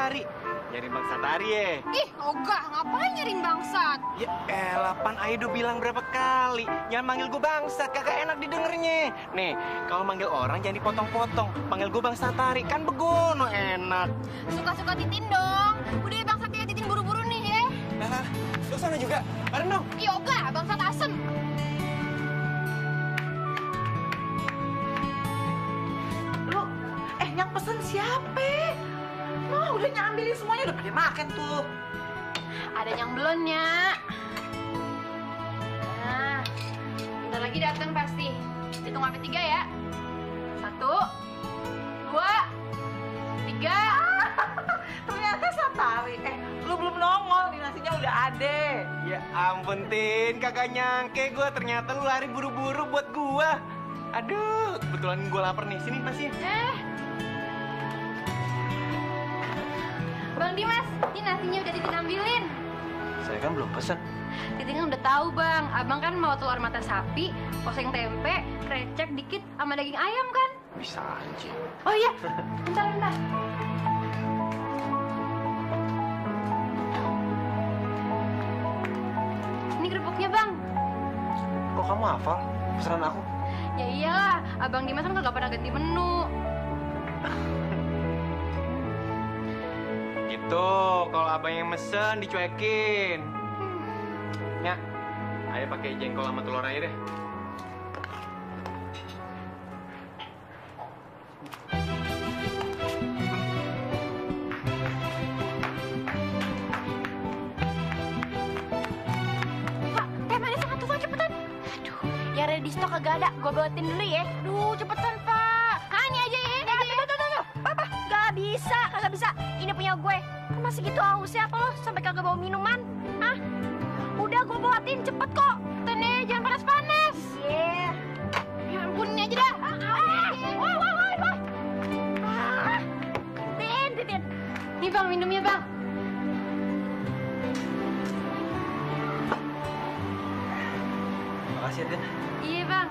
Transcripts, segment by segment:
Satari. Nyari Bang Satari ya? Ih, ogah, ngapain nyariin bangsat? Ya elah, pan Aido bilang berapa kali. Jangan manggil gue bangsat, kagak enak didengernya. Nih, kalau manggil orang jangan dipotong-potong. Panggil gue Bang Satari, kan begono enak. Suka-suka Titin dong. Udah ya bangsat ya, Titin buru-buru nih ya. Nah, lu sana juga. Bareng dong. Ih, ogah, bangsat asem. Lu, yang pesen siapa? Nah, udah nyambilin semuanya, udah pada makan tuh. Ada yang belum, Nyak. Nah, bentar lagi datang pasti. Hitung sampai 3 ya. 1, 2, 3. Ternyata Satari. Lu belum nongol, nih nasinya udah ada. Ya ampun, Tin. Kagak nyangke gue. Ternyata lu lari buru-buru buat gue. Aduh, kebetulan gue lapar nih. Sini, masih. Bang Dimas, ini nasinya udah Titin ambilin. Saya kan belum pesen. Titin kan udah tahu bang, abang kan mau telur mata sapi, oseng tempe, krecek dikit, sama daging ayam kan? Bisa aja. Oh iya, bentar. Ini kerupuknya bang. Kok kamu hafal pesanan aku? Ya iyalah, abang Dimas kan kagak pernah ganti menu. Gitu, kalau abang yang mesen dicuekin. Ya, ayo pakai jengkol sama telur aja deh. Pak, teh manis satu Pak, cepetan. Aduh, yang ada di stok kagak ada, gue bawatin dulu ya. Aduh, cepetan Pak. Ini aja ya, ini aja ya. Tuh. Apa? Kagak bisa. Ini punya gue. Kan masih gitu hausnya apa lo sampai kagak bawa minuman? Hah? Udah gue buatin, cepet kok. Tene, jangan panas-panas. Iya. Ya ampun, ini aja dah. Wah. Tin. Nih bang, minumnya bang. Makasih ya, Tin. Iya bang.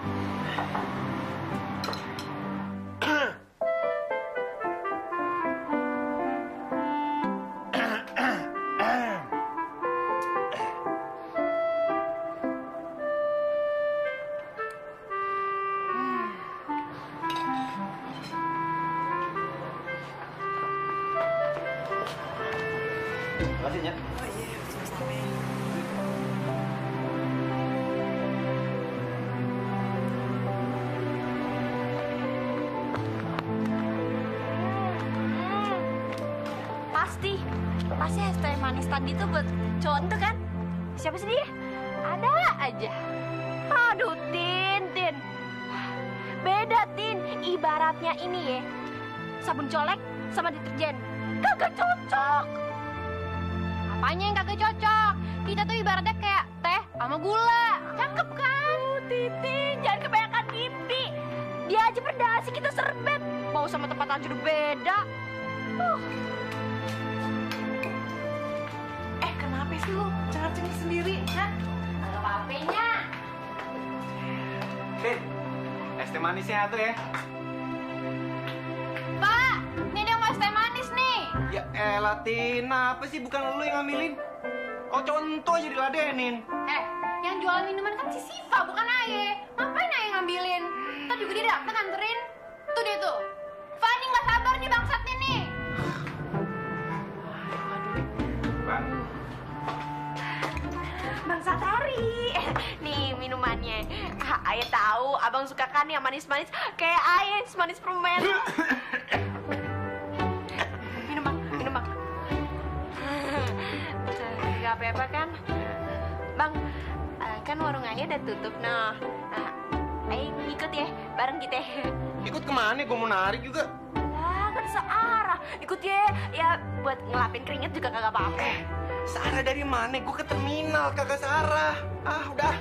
Makasih, Nya. Pasti es teh manis tadi tuh buat cowok tuh kan? Siapa sih dia? Ada aja. Aduh, Tin. Beda, Tin. Ibaratnya ini ya, sabun colek sama deterjen. Kagak cocok. Apanya yang kagak cocok? Kita tuh ibaratnya kayak teh sama gula. Cakep kan? Titin, jangan kebanyakan mimpi. Dia aja berdasi, kita serbet. Mau sama tempat aja udah beda. Kenapa sih lu cengar-cengir sendiri? Hah? Agak apa-apanya. Tin, es teh manisnya satu ya. Pak, ini dia mau es teh manis nih. Ya elah, Tin. Apa sih bukan lu yang ngambilin? Kok contoh aja diladenin. Yang jualan minuman kan si Siva, bukan Aye. Ngapain Aye ngambilin? Ntar juga dia dateng nganterin. Tuh dia tuh. Fanny nggak sabar nih bangsatnya nih. Bang Satari, nih minumannya. Ayah tahu, abang suka kan yang manis-manis kayak ayah, manis permen. Minum bang. Gak apa-apa kan? Bang, kan warung ayah udah tutup noh. Ayah ikut ya, bareng kita. Ikut kemana? Gue mau narik juga. Lah, kan searah. Ikut ya buat ngelapin keringet juga kagak apa-apa. Sarah dari mana? Gue ke terminal, kagak Sarah. Udah.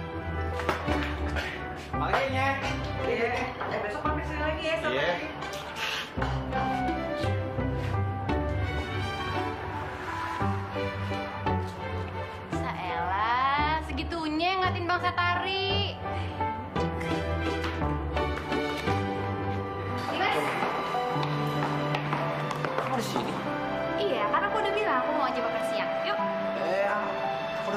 Makanya. Iya. Besok mampir sini lagi ya. Iya. Saelah, segitunya ngatin Bang Satari. Kamu di sini? Iya, karena aku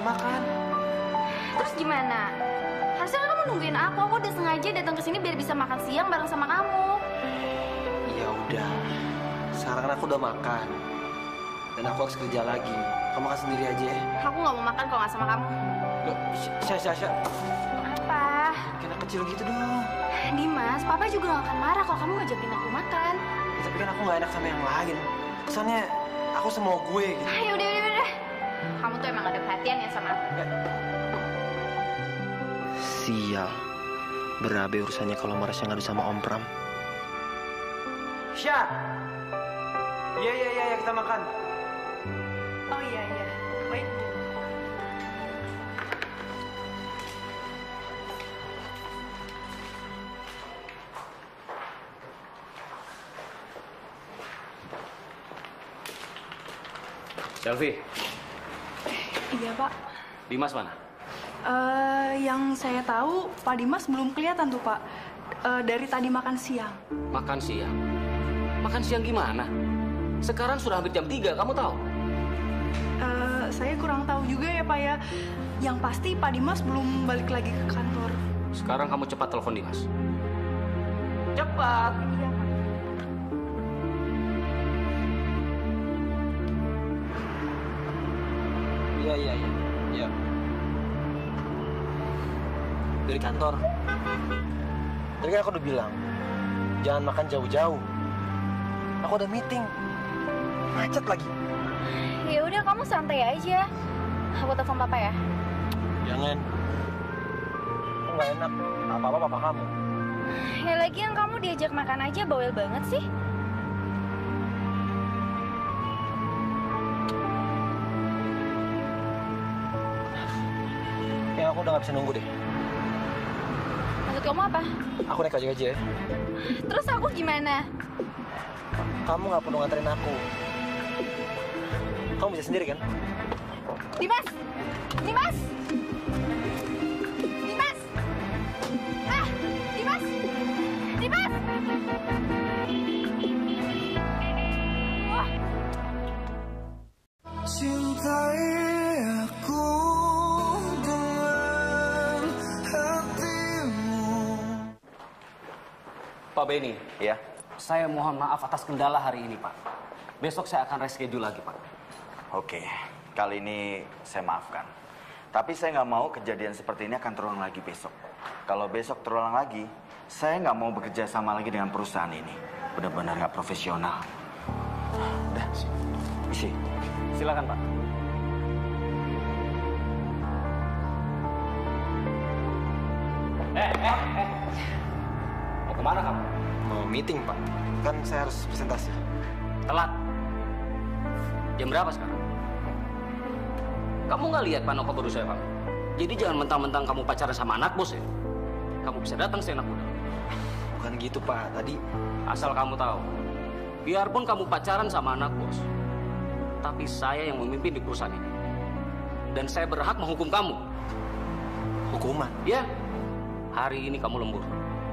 udah makan. Terus gimana? Harusnya kan kamu nungguin aku. Aku udah sengaja datang ke sini biar bisa makan siang bareng sama kamu. Ya udah. Sekarang kan aku udah makan. Dan aku harus kerja lagi. Kamu makan sendiri aja ya. Aku nggak mau makan kalau nggak sama kamu. Loh, Syah. Apa? Kena kecil gitu dong. Dimas, Papa juga nggak akan marah kalau kamu ngajakin aku makan. Ya, tapi kan aku nggak enak sama yang lain. Kesannya aku semua gue gitu. Ya udah. Kamu tuh emang ada perhatian ya sama aku. Sial. Berabe urusannya kalau Marsha ngadu sama Om Pram. Syah! Iya, kita makan. Oh iya. Baik. Selvi, Iya, Pak. Dimas mana? Yang saya tahu, Pak Dimas belum kelihatan tuh, Pak. Dari tadi makan siang. Makan siang? Makan siang gimana? Sekarang sudah hampir jam 3, kamu tahu? Saya kurang tahu juga ya, Pak ya. Yang pasti Pak Dimas belum balik lagi ke kantor. Sekarang kamu cepat telepon Dimas. Cepat! Iya, Pak. Iya. Dari kantor. Tadi kan aku udah bilang, jangan makan jauh-jauh. Aku ada meeting. Macet lagi. Ya udah, kamu santai aja. Aku telepon Papa ya. Jangan. Aku nggak enak. Apa-apa papa kamu. Ya lagian kamu diajak makan aja bawel banget sih. Ya aku udah nggak bisa nunggu deh. Maksud kamu apa? Aku naik aja ya. Terus aku gimana? Kamu nggak perlu nganterin aku. Kamu bisa sendiri kan? Dimas! Dimas! Dimas! Ah! Dimas! Dimas! Wah! Cintai aku dengan hatimu. Pak Benny, Ya, saya mohon maaf atas kendala hari ini, Pak. Besok saya akan reschedule lagi, Pak. oke. Kali ini saya maafkan. Tapi saya nggak mau kejadian seperti ini akan terulang lagi besok. Kalau besok terulang lagi, saya nggak mau bekerja sama lagi dengan perusahaan ini. Benar-benar nggak profesional. Udah, isi. Silakan, Pak. Mau kemana kamu? Mau meeting pak. Kan saya harus presentasi. Telat. Jam berapa sekarang? Kamu nggak lihat Panoko berusaha kamu? Jadi jangan mentang-mentang kamu pacaran sama anak bos ya. Kamu bisa datang seenak muda. Bukan gitu pak. Tadi Asal kamu tahu, biarpun kamu pacaran sama anak bos, tapi saya yang memimpin di perusahaan ini. Dan saya berhak menghukum kamu. hukuman. Ya, hari ini kamu lembur.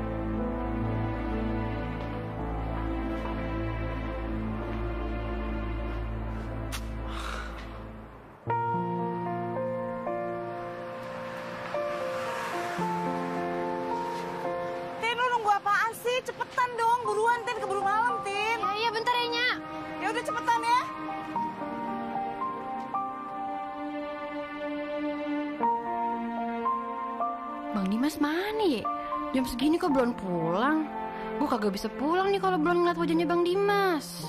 Tin, lu nunggu apaan sih? Cepetan dong, buruan Tin, keburu malam Tin. Iya bentar ya, Nya. Ya udah cepetan ya. Bang Dimas mana ya? Jam segini kok belum pulang? Gue kagak bisa pulang nih kalau belum ngeliat wajahnya Bang Dimas.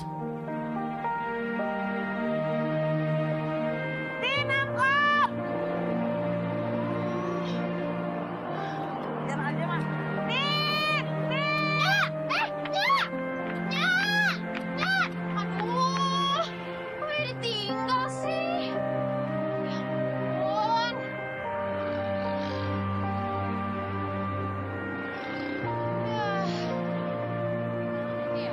Tin, angkot. Biar aja, Mas. Tin, Tin. Nya! Aduh, kok udah ditinggal sih? Ya ampun. Iya.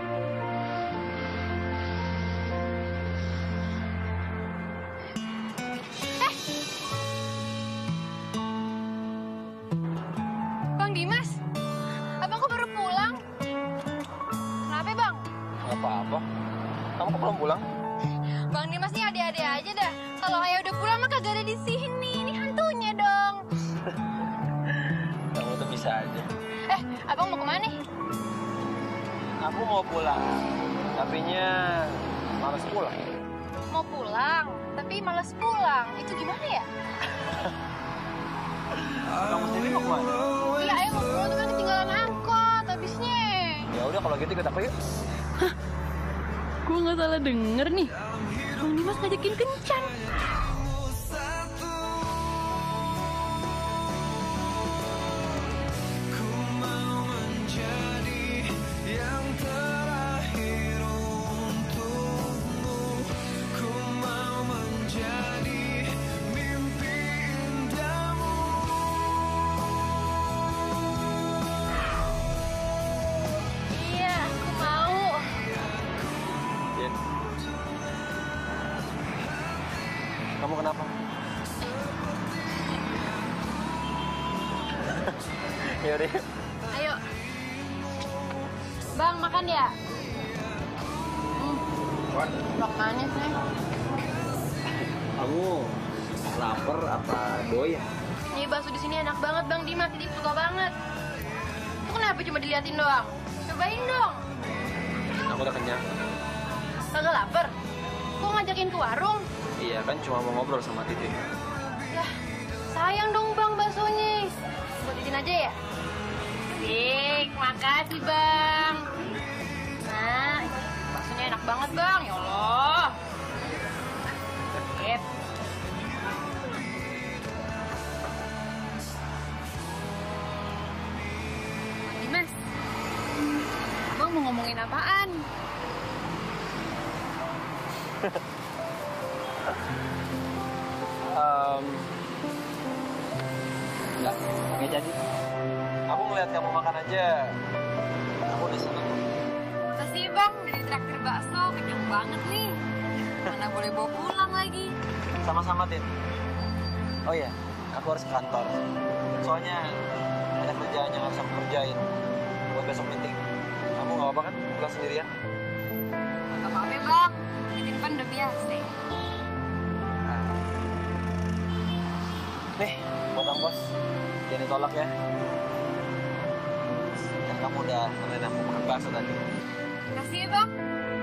Bang Dimas, abang kok baru pulang? Kenapa bang? Nggak apa-apa. Kamu kok belum pulang? Bang Dimas nih ade-ade aja dah. Kalau ayah udah pulang mah mah kagak ada di sini. Ini hantunya dong. Kamu tuh bisa aja. Abang mau kemana nih? Aku mau pulang. Tapinya males pulang. Mau pulang, tapi males pulang. Itu gimana ya? Kamu sendiri mau kemana? Iya, ayo mau pulang tapi ketinggalan angkot habisnya. Ya udah kalau gitu ikut aku yuk. Gue nggak salah denger nih. Bang Dimas ngajakin kencan. Iya, aku mau. Din. Kamu kenapa? Yaudah yuk. Ayo. Bang, makan ya? Blok manis nih. Kamu lapar apa doyan? Ini bakso di sini enak banget, Bang Dimas. Jadi suka banget. Lu kenapa cuma diliatin doang? Cobain dong. Aku udah kenyang. Kagak lapar? Kok ngajakin ke warung? Iya kan cuma mau ngobrol sama Titin. Lah, sayang dong Bang baksonya. Buat Titin aja ya? Sik, makasih Bang. Nah, baksonya enak banget Bang, ya Allah. Sip. Dimas, Abang mau ngomongin apaan? Nggak jadi. Aku ngeliat kamu makan aja, aku udah seneng. Makasih Bang, dari traktir bakso kenyang banget nih. Mana boleh bawa pulang lagi. Sama-sama, Tin. Oh iya, aku harus ke kantor. Soalnya ada kerjaan yang harus aku kerjain buat besok meeting. Kamu nggak apa-apa kan pulang sendirian? Gak apa-apa Bang, Titin kan udah biasa. Nih, buat ongkos. Jangan ditolak ya. Dan kamu udah nemenin aku makan bakso tadi. Makasih ya Bang.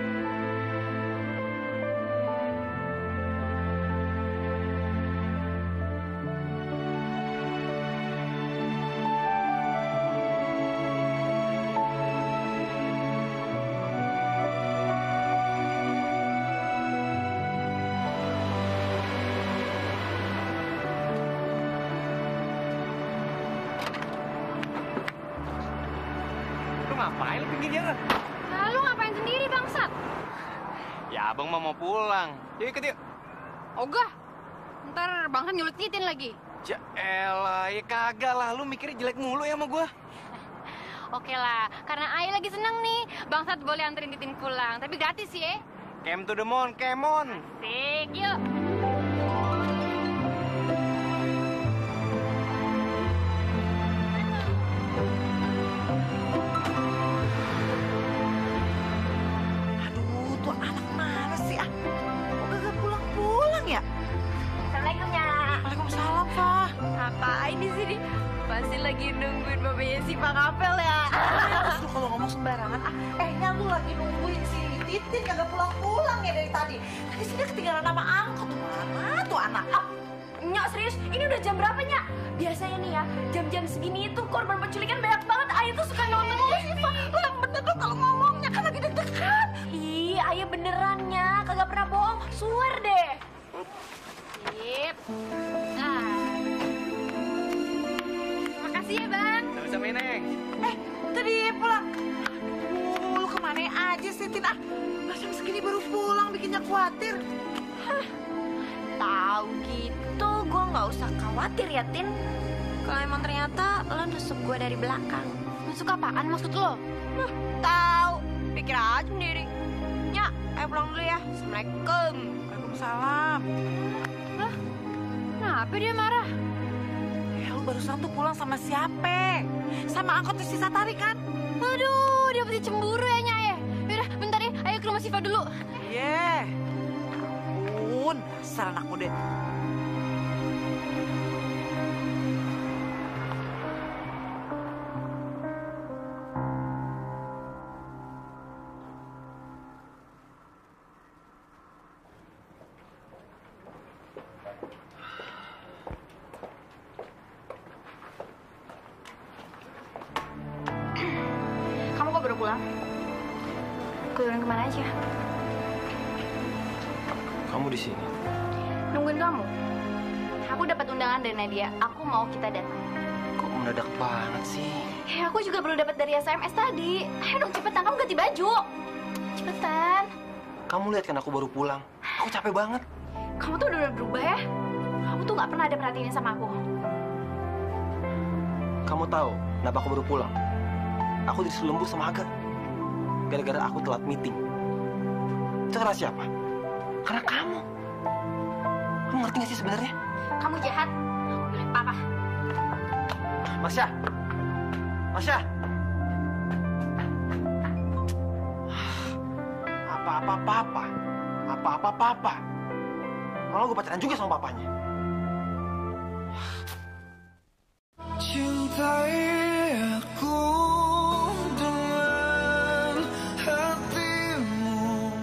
Lu ngapain lu pinggir jalan? Nah, lu ngapain sendiri bangsat? Ya abang mau pulang. Yuk ikut yuk. Ogah, ntar bangsat nyulit Titin lagi. Ya elah, ya kagak lah. Lu mikirnya jelek mulu ya sama gua. Oke lah, karena Ayah lagi seneng nih, bangsat boleh anterin Titin pulang. Tapi gratis ya. Cam to the moon, come on. Asik, yuk. Aduh, tuh anak mana sih? Kok gak pulang-pulang ya? Assalamualaikum ya. Waalaikumsalam, Fah. Ngapain di sini? Pasti lagi nungguin bapaknya si Pak Kapel ya. Terus lu kalau ngomong sembarangan, lu lagi nungguin si Titin kagak pulang-pulang ya dari tadi. Tadi sini ketinggalan sama angkot. Mana tuh anak? Nyak serius, ini udah jam berapa Nyak? Biasanya nih ya, jam-jam segini itu korban penculikan banyak banget. Ayah tuh suka nonton Siva. Lu yang bener dong kalau ngomongnya kan lagi deg-degan. Ih, Ayah beneran Nyak, kagak pernah bohong. Swear deh. Sip. Nah. Makasih ya Bang. Sama-sama Neng. Tadi pulang. Aduh, lu kemana aja sih, Tin? Jam segini baru pulang, bikinnya khawatir. Tahu gitu, gue nggak usah khawatir ya Tin. Kalau emang ternyata lo nusuk gue dari belakang. Masuk apaan maksud lo? Tahu, pikir aja sendiri. Nyak, ayo pulang dulu ya. Assalamualaikum. Waalaikumsalam. Kenapa dia marah? Ya, lu barusan tuh pulang sama siapa? Sama angkot si Satari kan? Aduh, dia pasti cemburu ya Nyak ya. Yaudah, bentar ya, ayo ke rumah Siva dulu. Iya. Ampun, dasar anak muda. pulang. Keliling kemana aja? Kamu di sini. Nungguin kamu. Aku dapat undangan dari Nadia. Aku mau kita datang. Kok mendadak banget sih? Aku juga baru dapat dari SMS tadi. Ayo dong cepetan, kamu ganti baju. Cepetan. Kamu lihat kan aku baru pulang. Aku capek banget. Kamu tuh udah berubah ya. Kamu tuh nggak pernah ada perhatiannya sama aku. Kamu tahu kenapa aku baru pulang? Aku disuruh lembur sama Aga. Gara-gara aku telat meeting. Itu karena siapa? Karena kamu. Kamu ngerti gak sih sebenarnya? Kamu jahat. Milik papa. Masya. Masya. Apa-apa papa. Apa-apa papa. Malah gue pacaran juga sama papanya. Cintai aku dengan hatimu.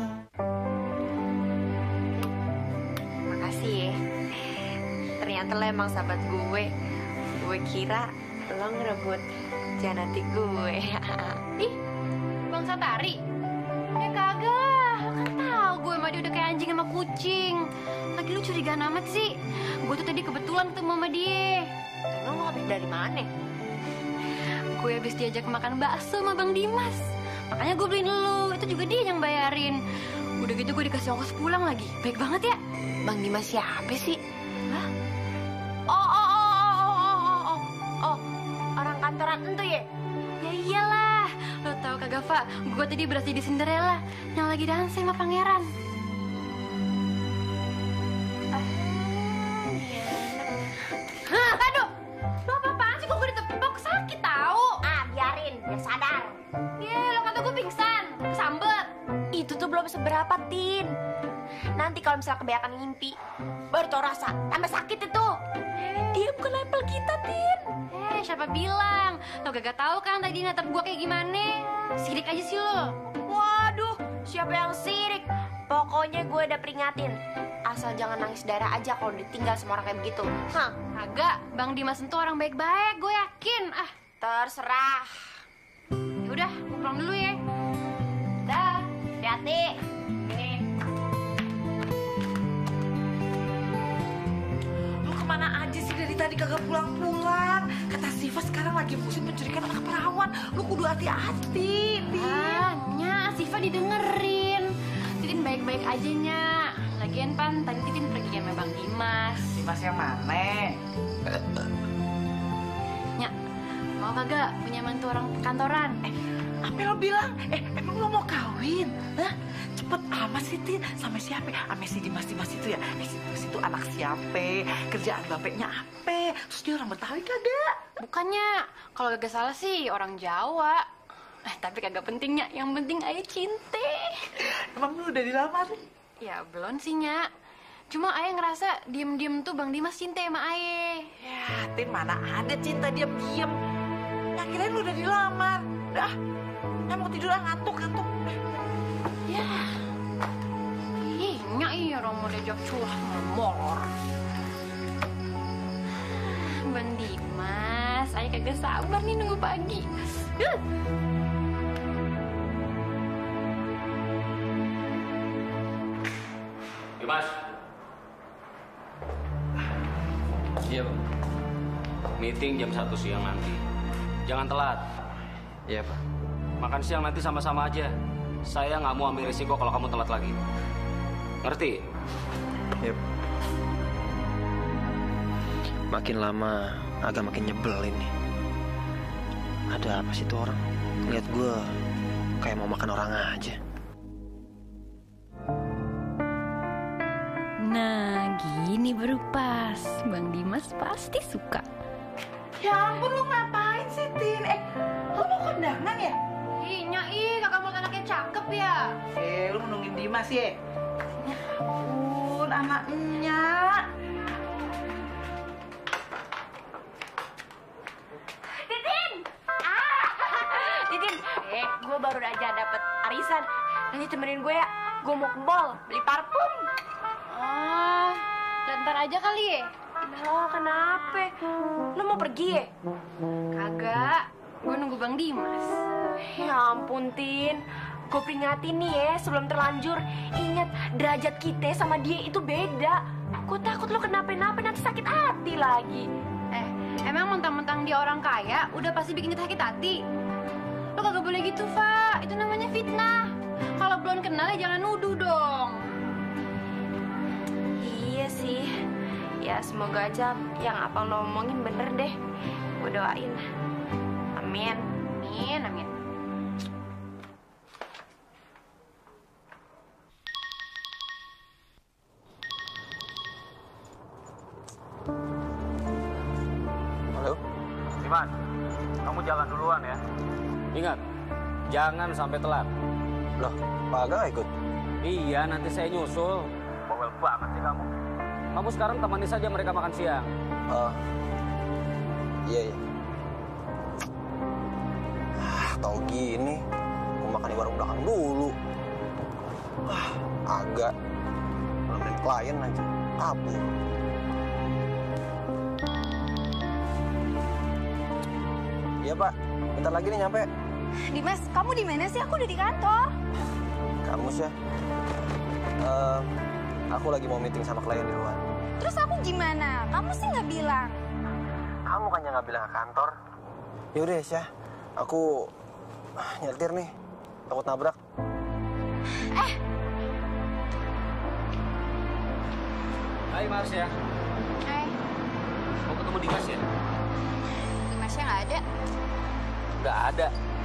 Makasih ya. Ternyata lo emang sahabat gue. Gue kira lo ngerebut janati gue. Ih, Bang Satari? Ya kagak, kan tahu gue sama dia udah kayak anjing sama kucing. Lagi lu curigaan amat sih. Gue tuh tadi kebetulan ketemu sama dia. Emang lo habis dari mana? Gue habis diajak makan bakso sama Bang Dimas. Makanya gue beliin lu, itu juga dia yang bayarin. Udah gitu gue dikasih ongkos pulang lagi. Baik banget ya. Bang Dimas siapa sih? Hah? Oh, orang kantoran entu ya? Ya iyalah. Lo tau kagak, Fa? Gue tadi berasa jadi Cinderella yang lagi dancing sama pangeran. Hah, aduh. Lo apa-apaan sih? Kok gue ditepok? Sakit tau. Biarin, biar sadar. Lo kata gue pingsan, kesambet. Itu tuh belum seberapa, Tin. Nanti kalau misalnya kebanyakan ngimpi, baru tau rasa, tambah sakit itu. Dia bukan level kita, Tin. Siapa bilang? Lo gak tahu kan tadi natap gue kayak gimana? Sirik aja sih lo. Waduh, siapa yang sirik? Pokoknya gue udah peringatin. Asal jangan nangis darah aja kalau ditinggal sama orang kayak begitu. Hah? Kagak, Bang Dimas itu orang baik-baik, gue yakin. Terserah. Yaudah, gue pulang dulu ya. Dah, hati-hati. Lu kemana aja sih dari tadi kagak pulang-pulang? Kata Siva sekarang lagi musim mencurikan anak perawan. Lu kudu hati-hati, Nya, Siva didengerin. Titin baik-baik aja, Nya. Lagian Pan, tadi Titin pergi sama Bang Dimas. Dimas yang mana? Nya, mau kagak punya mantu orang kantoran? Apa lo bilang? Emang lo mau kawin? Hah? Cepet amat sih, Tin. Sama siapa? Sama si Dimas itu ya? Si Dimas itu anak siapa? Kerjaan bapaknya apa? Terus dia orang Betawi kagak? Bukannya, kalau gak salah sih orang Jawa. Tapi kagak pentingnya, yang penting Ayah cinta. Emang lu udah dilamar? Ya belum sih, Nya. Cuma Ayah ngerasa diem-diem tuh Bang Dimas cinta sama Ayah. Ya, Tin, mana ada cinta diam-diam. Ya, kirain lu udah dilamar. Udah, mau tidur ngantuk. Ya. Nya iya orang mau diajak curhat molor. Bang Dimas, Ayah kagak sabar nih nunggu pagi. Dimas. Iya, Bang. Meeting jam 1 siang nanti. Jangan telat. Iya, Pak. Makan siang nanti sama-sama aja. Saya nggak mau ambil risiko kalau kamu telat lagi. Ngerti? Yep. Makin lama agak makin nyebel ini. Ada apa sih tuh orang? Lihat gue kayak mau makan orang aja. Nah, gini baru pas. Bang Dimas pasti suka. Ya ampun, lu ngapain sih, Tin? Lu mau kondangan ya? Ih, kakak mau anaknya cakep ya. Lu nungguin Dimas ya? Ya ampun, anaknya. Titin, gue baru aja dapet arisan. Nanti temenin gue ya. Gue mau ke mall beli parfum. Ntar aja kali ya. Lo kenapa? Lo mau pergi ya? Kagak, gue nunggu Bang Dimas. Ya ampun, Tin. Gue peringatin nih ya, sebelum terlanjur. Ingat, derajat kita sama dia itu beda. Gue takut lo kenapa-napa nanti sakit hati lagi. Emang mentang-mentang dia orang kaya, udah pasti bikin kita sakit hati. Lo kagak boleh gitu, Fa. Itu namanya fitnah. Kalau belum kenal ya jangan nuduh dong. Iya sih. Ya semoga aja yang apa lo omongin bener deh. Gue doain. Amin. Amin, amin. Halo? Iman, kamu jalan duluan ya. Ingat, jangan sampai telat. Loh, Pak Aga nggak ikut? Iya, nanti saya nyusul. Bawel banget sih kamu. Kamu sekarang temani saja mereka makan siang. Iya. Tahu gini, mau makan di warung belakang dulu. Agak. Nemenin klien aja, kabur. Iya Pak, bentar lagi nih nyampe. Dimas, kamu di mana sih? Aku udah di kantor. Kamu sih ya? Aku lagi mau meeting sama klien di luar. Terus aku gimana? Kamu sih nggak bilang. Kamu kan yang nggak bilang ke kantor. Yaudah ya, aku nyetir nih, takut nabrak. Hai Mars ya. Hai, Mau ketemu Dimas ya? Dimasnya nggak ada. Nggak ada.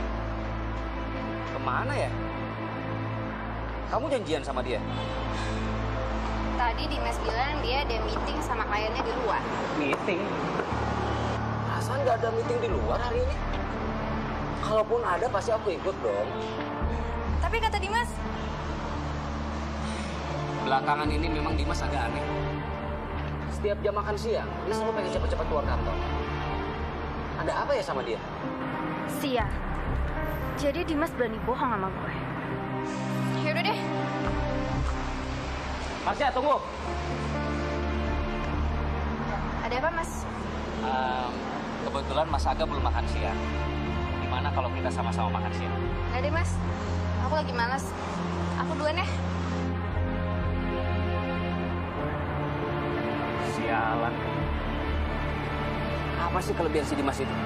Kemana ya? Kamu janjian sama dia? Tadi Dimas bilang dia ada meeting sama kliennya di luar. Meeting? Hasan nggak ada meeting di luar hari ini. Kalaupun ada pasti aku ikut dong. Tapi kata Dimas, Belakangan ini memang Dimas agak aneh. Setiap jam makan siang, dia selalu pengen cepat-cepat keluar kantor. Ada apa ya sama dia? Sia. Jadi Dimas berani bohong sama gue. Yaudah deh. Mas ya, tunggu. Ada apa, Mas? Kebetulan Mas Aga belum makan siang. Gimana kalau kita sama-sama makan siang? Nggak deh, Mas. Aku lagi malas. Aku duluan ya. Sialan. Apa sih kelebihan si Dimas itu?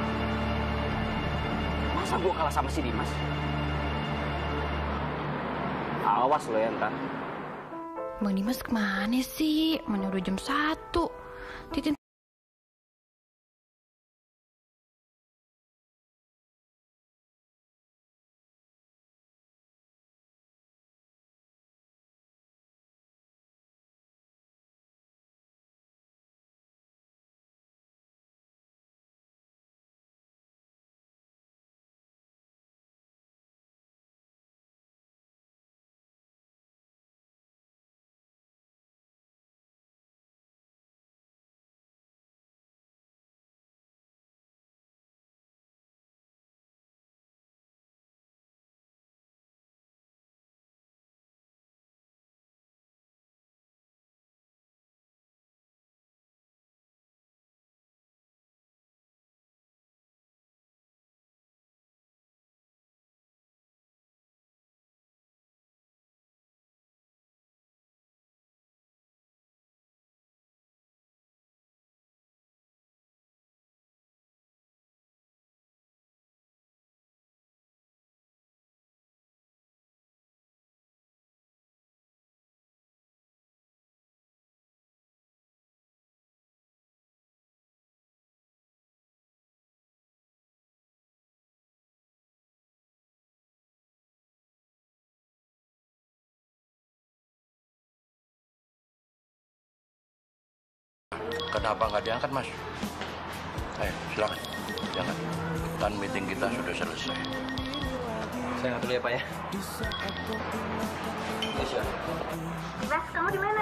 Masa gua kalah sama si Dimas? Awas lo ya ntar. Bang Dimas kemana sih? Mana udah jam 1. Titin. Kenapa nggak diangkat, Mas? Ayo, silakan. Jangan. Kan meeting kita sudah selesai. Saya nggak dulu ya Pak ya. Ya siap. Mas, kamu di mana?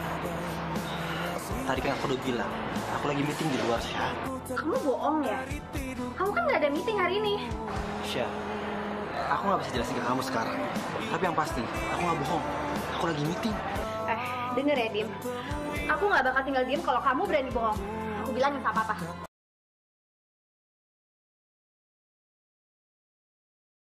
Tadi kan aku udah bilang, aku lagi meeting di luar Syah. Kamu bohong ya? Kamu kan nggak ada meeting hari ini. Syah, aku nggak bisa jelasin ke kamu sekarang. Tapi yang pasti, aku nggak bohong. Aku lagi meeting. Denger ya, Dim. Aku nggak bakal tinggal diem kalau kamu berani bohong. Aku bilangin sama papa.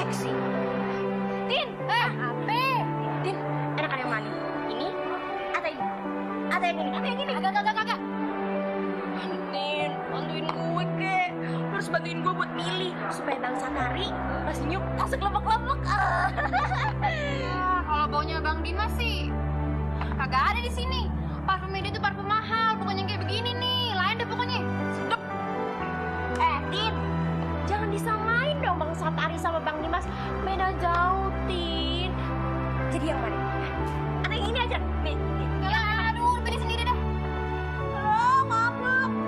seksi. Tin, apa? Tin, enakan yang mana? Ini atau ini? Atau yang ini? Atau yang ini? Agak. Tin, bantuin gue kek. Lu harus bantuin gue buat milih supaya Bang Satari rasanya langsung lepek-lepek. Kalau baunya Bang Dimas sih kagak ada di sini. Parfumnya dia tuh parfum mahal, bukan yang kayak begini nih. Lain deh pokoknya. Sedep. Tin, jangan disamain dong Bang Satari sama Bang Dimas. Beda jauh, Tin. Jadi yang mana? Atau yang ini aja? Nih. Ya, aduh, pilih sendiri dah. Maaf.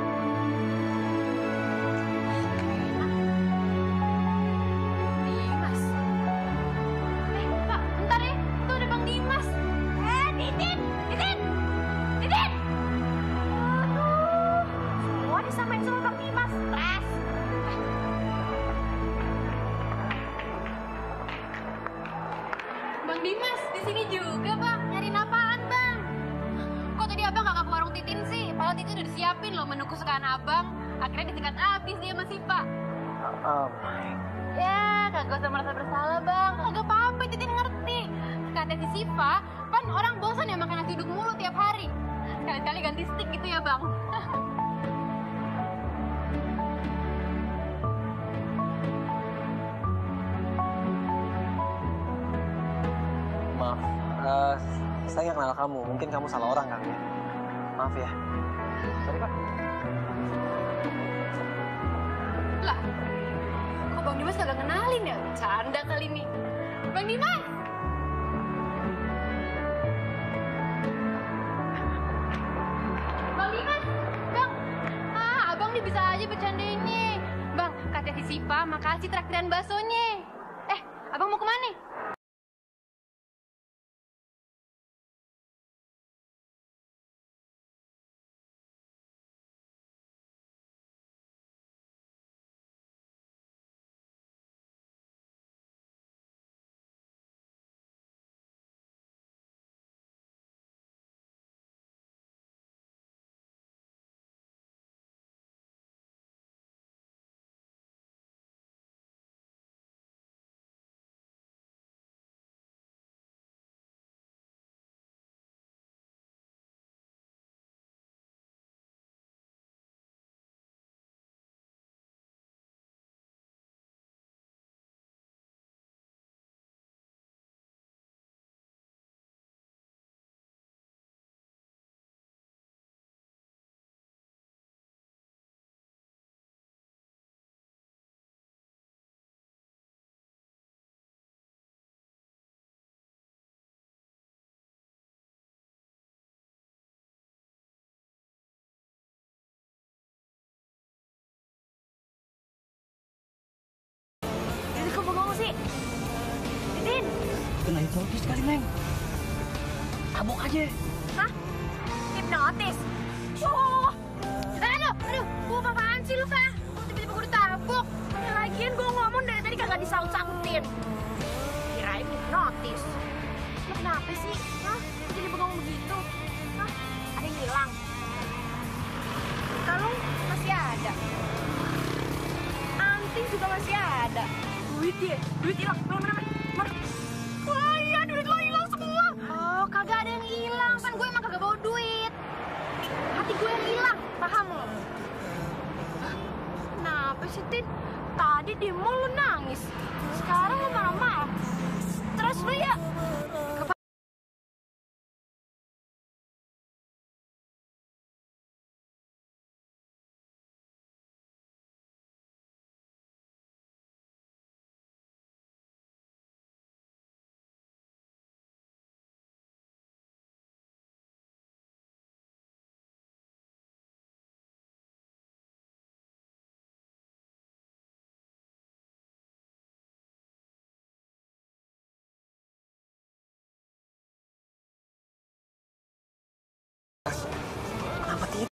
Dimas. Pak, bentar ya. Tuh ada Bang Dimas. Titin. Aduh, semua disamain sama Bang Dimas. Stres. Bang Dimas, di sini juga, Bang. Nyariin apaan, Bang? Kok tadi Abang kagak ke warung Titin sih? Padahal Titin udah disiapin loh menu kesukaan Abang. Akhirnya disingkat habis dia sama Sipa. Ya, kagak usah merasa bersalah, Bang. Kagak apa-apa, Titin ngerti. Kata si Sipa, kan orang bosan ya makan nasi uduk mulu tiap hari. Sekali-kali ganti stick gitu ya, Bang. Maaf, saya nggak kenal kamu. Mungkin kamu salah orang kali ya. Maaf ya. Sorry, Pak. Lah, kok Bang Dimas kagak kenalin ya? Canda kali ini. Bang Dimas! Bang Dimas! Bang! Abang nih bisa aja bercandainnya. Bang, kata si Sipa, makasih traktiran baksonya. Abang mau kemana? Kena hipnotis kali, Neng. Tabok aja. Hah? Hipnotis? Oh, aduh, gua apaan sih lu, Pak? Tiba-tiba gua ditabok. Lagian gua ngomong dari tadi kagak disaut-sautin. Kirain hipnotis. Lu kenapa sih? Hah? Jadi bengong begitu? Hah? Ada yang hilang? Kalung masih ada. Anting juga masih ada. Duit hilang. Mana? Wah iya, duit lo hilang semua. Oh, kagak ada yang hilang. Kan gue emang kagak bawa duit. Hati gue yang hilang, paham lo? Kenapa sih, Tin? Tadi di mall lu nangis. Sekarang lu marah-marah. Stres lu ya? Kenapa tidak?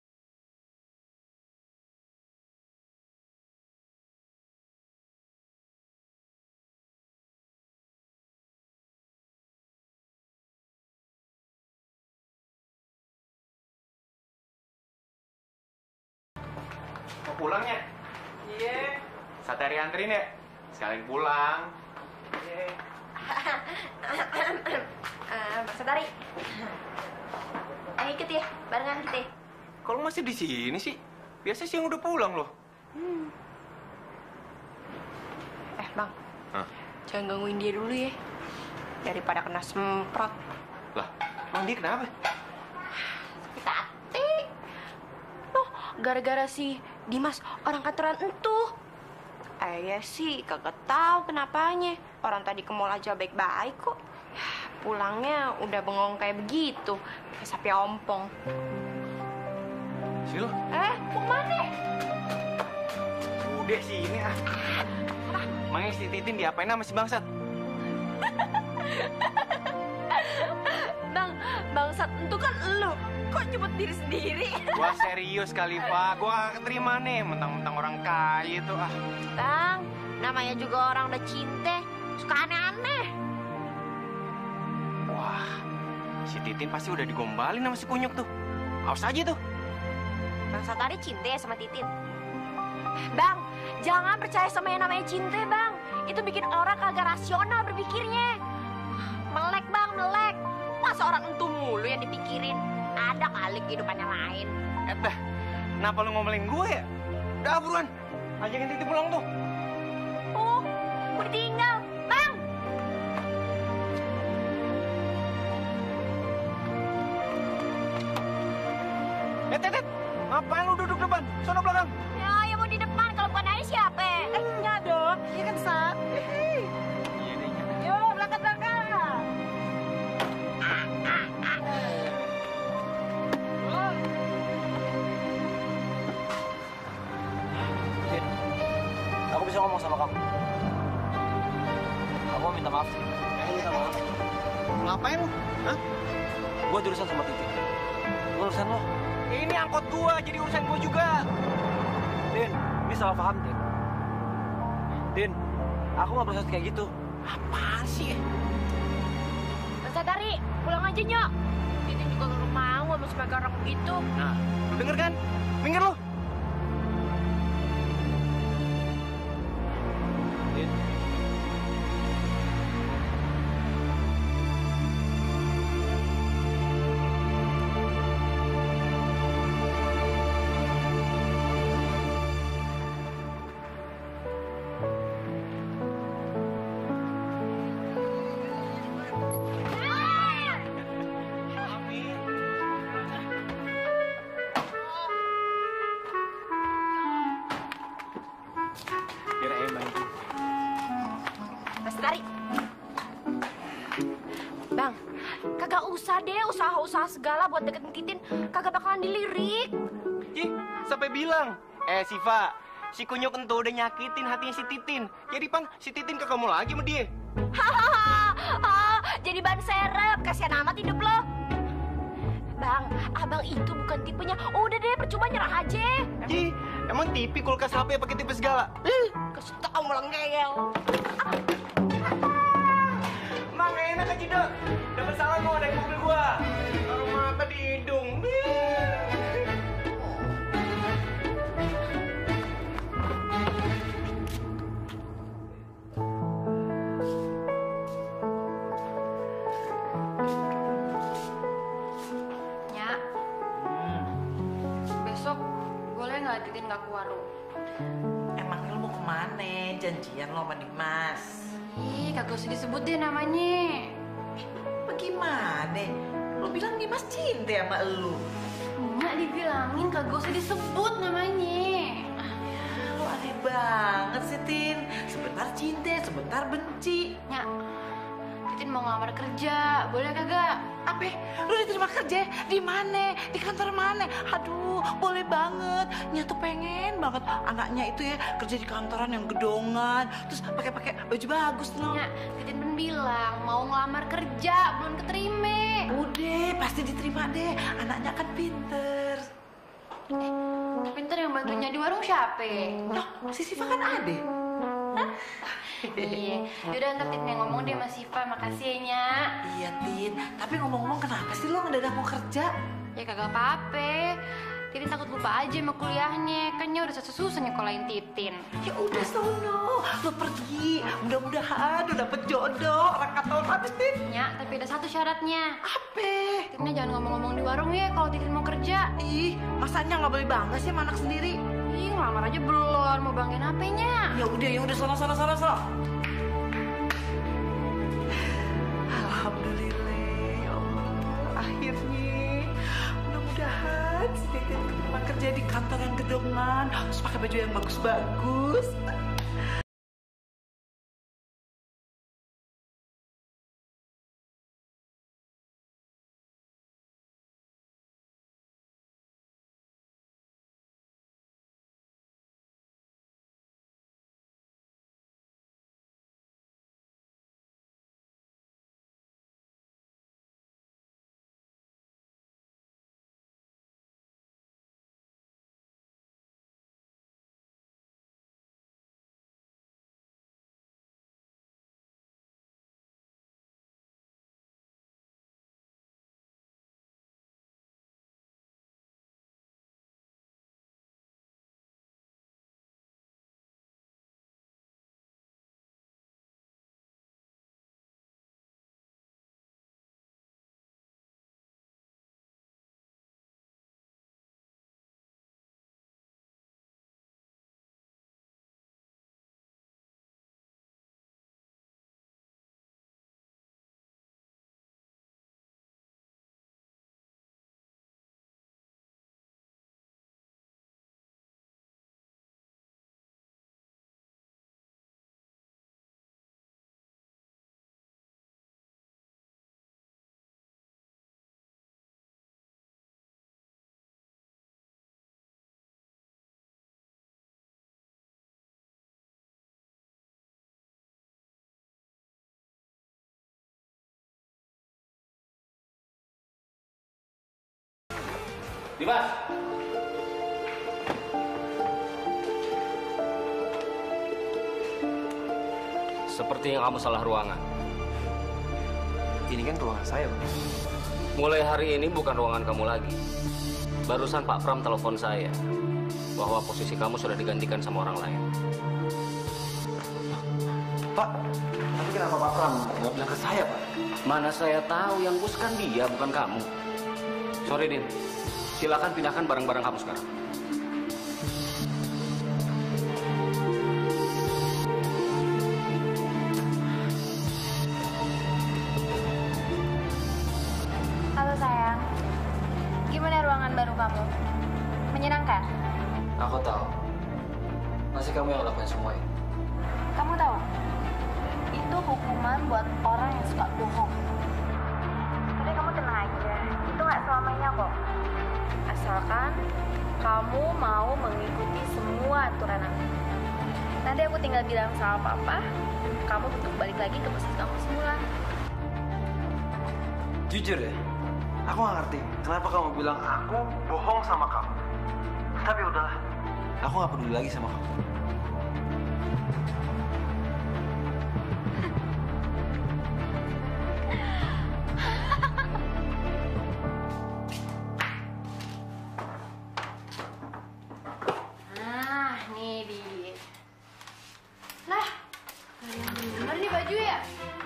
Mau pulang ya? Iya. Satari anterin ya? Sekalian pulang. Mas Satari. Ayo ikut ya, barengan kita. Kalau masih di sini sih, biasa sih yang udah pulang loh. Bang. Hah? Jangan gangguin dia dulu ya. Daripada kena semprot. Lah, emang dia kenapa? Sakit hati. Loh, gara-gara si Dimas orang kantoran entu. Ya sih, kagak tahu kenapanya. Orang tadi ke mall aja baik-baik kok. Pulangnya udah bengong kayak begitu. Kayak sapi ompong. Sil? Mau kemana? Udah sini ah. Makanya si Titin diapain sama si bangsat? Bangsat itu kan elu. Kok nyebut diri sendiri? Gua serius kali, Pak. Gua gak keterima nih, mentang-mentang orang kaya itu ah. Bang, namanya juga orang udah cinta. Suka aneh-aneh. Wah, si Titin pasti udah digombalin sama si kunyuk tuh. Awas aja tuh. Bang Satari cinta ya sama Titin. Bang, jangan percaya sama yang namanya cinta, Bang. Itu bikin orang kagak rasional berpikirnya. Melek, Bang, melek. Masa orang entu mulu yang dipikirin? Ada kali kehidupan yang lain. Kenapa lu ngomelin gue ya? Udah buruan, ajakin Titin pulang tuh. Oh, udah tinggal, Bang. Tet, ngapain lu duduk depan? Sono belakang. Ya, yang mau di depan kalau bukan Ayah siapa? Nya dong, iya kan Sat? Iya deh. Yuk, belakang-belakang. Tin, aku bisa ngomong sama kamu. Aku mau minta maaf. Aku minta maaf. Ngapain lu? Hah? Gua jurusan sama Titin. Urusan lo. Ini angkot gua, jadi urusan gua juga. Din, ini salah paham, Din. Din, aku nggak bermaksud kayak gitu. Apaan sih? Mas Satari, pulang aja, Nyok. Titin juga nggak mau sama sebagai orang begitu. Nah, lu denger kan? Minggir lu. Din. Mas Satari. Bang, kagak usah deh usaha-usaha segala buat deketin Titin. Kagak bakalan dilirik. Ih, sampai bilang. Siva, si kunyuk entu udah nyakitin hatinya si Titin. Jadi pan, si Titin kagak mau lagi sama dia. Hahaha, jadi ban serep. Kasihan amat hidup lo. Bang, abang itu bukan tipenya. Udah deh, percuma nyerah aja. Ih, emang tipi kulkas HP pakai tipe segala. Kasih tau malah ngeyel. Emang gak enak aja, Dok. Dapat salam mau dari mobil gua. Taruh mata di hidung. Nyak, besok boleh nggak Titin nggak ke warung? Emang lu mau kemana? Janjian lo sama Dimas. Ih, kagak usah disebut deh namanya. Bagaimana? Lu bilang Dimas cinta sama lu. Nyak dibilangin kagak usah disebut namanya. Lu aneh banget sih, Tin. Sebentar cinta, sebentar benci. Nyak, Titin mau ngelamar kerja, boleh kagak? Apa? Lu diterima kerja? Di mana? Di kantor mana? Aduh, boleh banget. Nya tuh pengen banget anaknya itu ya kerja di kantoran yang gedongan, terus pakai baju bagus loh. Nyak, Titin kan bilang mau ngelamar kerja, belum keterima. Udah, pasti diterima deh. Anaknya kan pinter. Pinter yang bantunya di warung siapa? Loh, si Siva kan ada. Iya, yaudah ntar Titin yang ngomong deh sama Siva, makasih ya Nyak. Iya, Tin. Tapi ngomong-ngomong kenapa sih lo ngedadak mau kerja? Ya kagak apa-apa. Titin takut lupa aja sama kuliahnya. Kan udah susah-susah nyekolahin Titin. Ya udah sono, lo pergi. Mudah-mudahan lo dapet jodoh orang kantoran, Tin. Ya, tapi ada satu syaratnya. Apa? Titinnya jangan ngomong-ngomong di warung ya kalau Titin mau kerja. Ih, masanya nggak boleh bangga sih sama anak sendiri. Ih, ngelamar aja belum. Mau banggain apanya? Ya udah, sono. Alhamdulillah, ya Allah. Akhirnya, mudah-mudahan si Titin keterima kerja di kantor yang gedongan, terus pakai baju yang bagus-bagus. Dimas! Seperti yang kamu salah ruangan. Ini kan ruangan saya, Bang. Mulai hari ini bukan ruangan kamu lagi. Barusan Pak Pram telepon saya bahwa posisi kamu sudah digantikan sama orang lain. Pak, tapi kenapa Pak Pram nggak bilang ke saya, Pak? Mana saya tahu, yang bos kan dia, bukan kamu. Sorry, Din. Silakan pindahkan barang-barang kamu sekarang. Halo sayang, gimana ruangan baru kamu? Menyenangkan? Aku tahu. Masih kamu yang lakukan semua ini. Kamu tahu? Itu hukuman buat orang yang suka bohong. Tapi kamu tenang aja, itu nggak selamanya kok. Asalkan kamu mau mengikuti semua aturan aku. Nanti aku tinggal bilang sama papa, kamu untuk balik lagi ke posisi kamu semula. Jujur ya, aku nggak ngerti kenapa kamu bilang aku bohong sama kamu. Tapi udahlah, aku nggak peduli lagi sama kamu. Nah, nih dia. Lah, bener nih baju ya?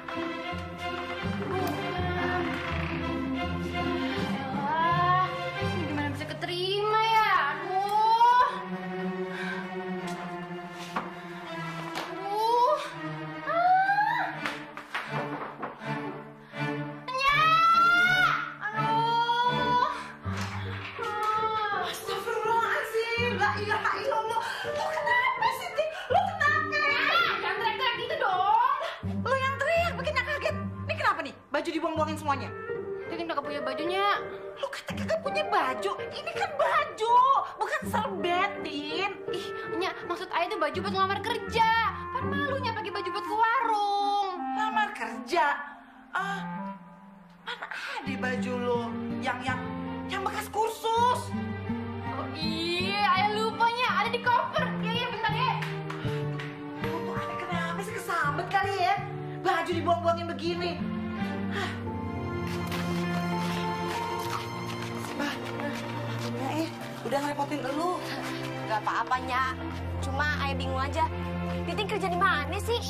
Elah, ini gimana bisa keterima ya? Aduh. Astagfirullahaladzim, la ilaha illallah. Lo kenapa sih, Tin? Lo kenapa? Jangan teriak-teriak gitu dong. Lo yang teriak, bikin aku kaget. Ini kenapa nih? Baju dibuang-buangin semuanya? Titin udah punya bajunya. Lo kata kagak punya baju. Ini kan baju, bukan serbet, Tin. Ih, Nya, maksud Ayah tuh baju buat ngelamar kerja. Kan malunya pakai baju buat ke warung. Lamar kerja? Ah, mana ada baju lo yang bekas kursus? Oh iya, Ayah lupanya ada di koper. Iya, bentar ya. Lo tuh aneh kenapa sih, kesambet kali ya? Baju dibuang-buangin begini. Hah. Bah, udah ngerepotin lu. Gak apa-apa, Nya. Cuma Ayah bingung aja. Titin kerja di mana sih?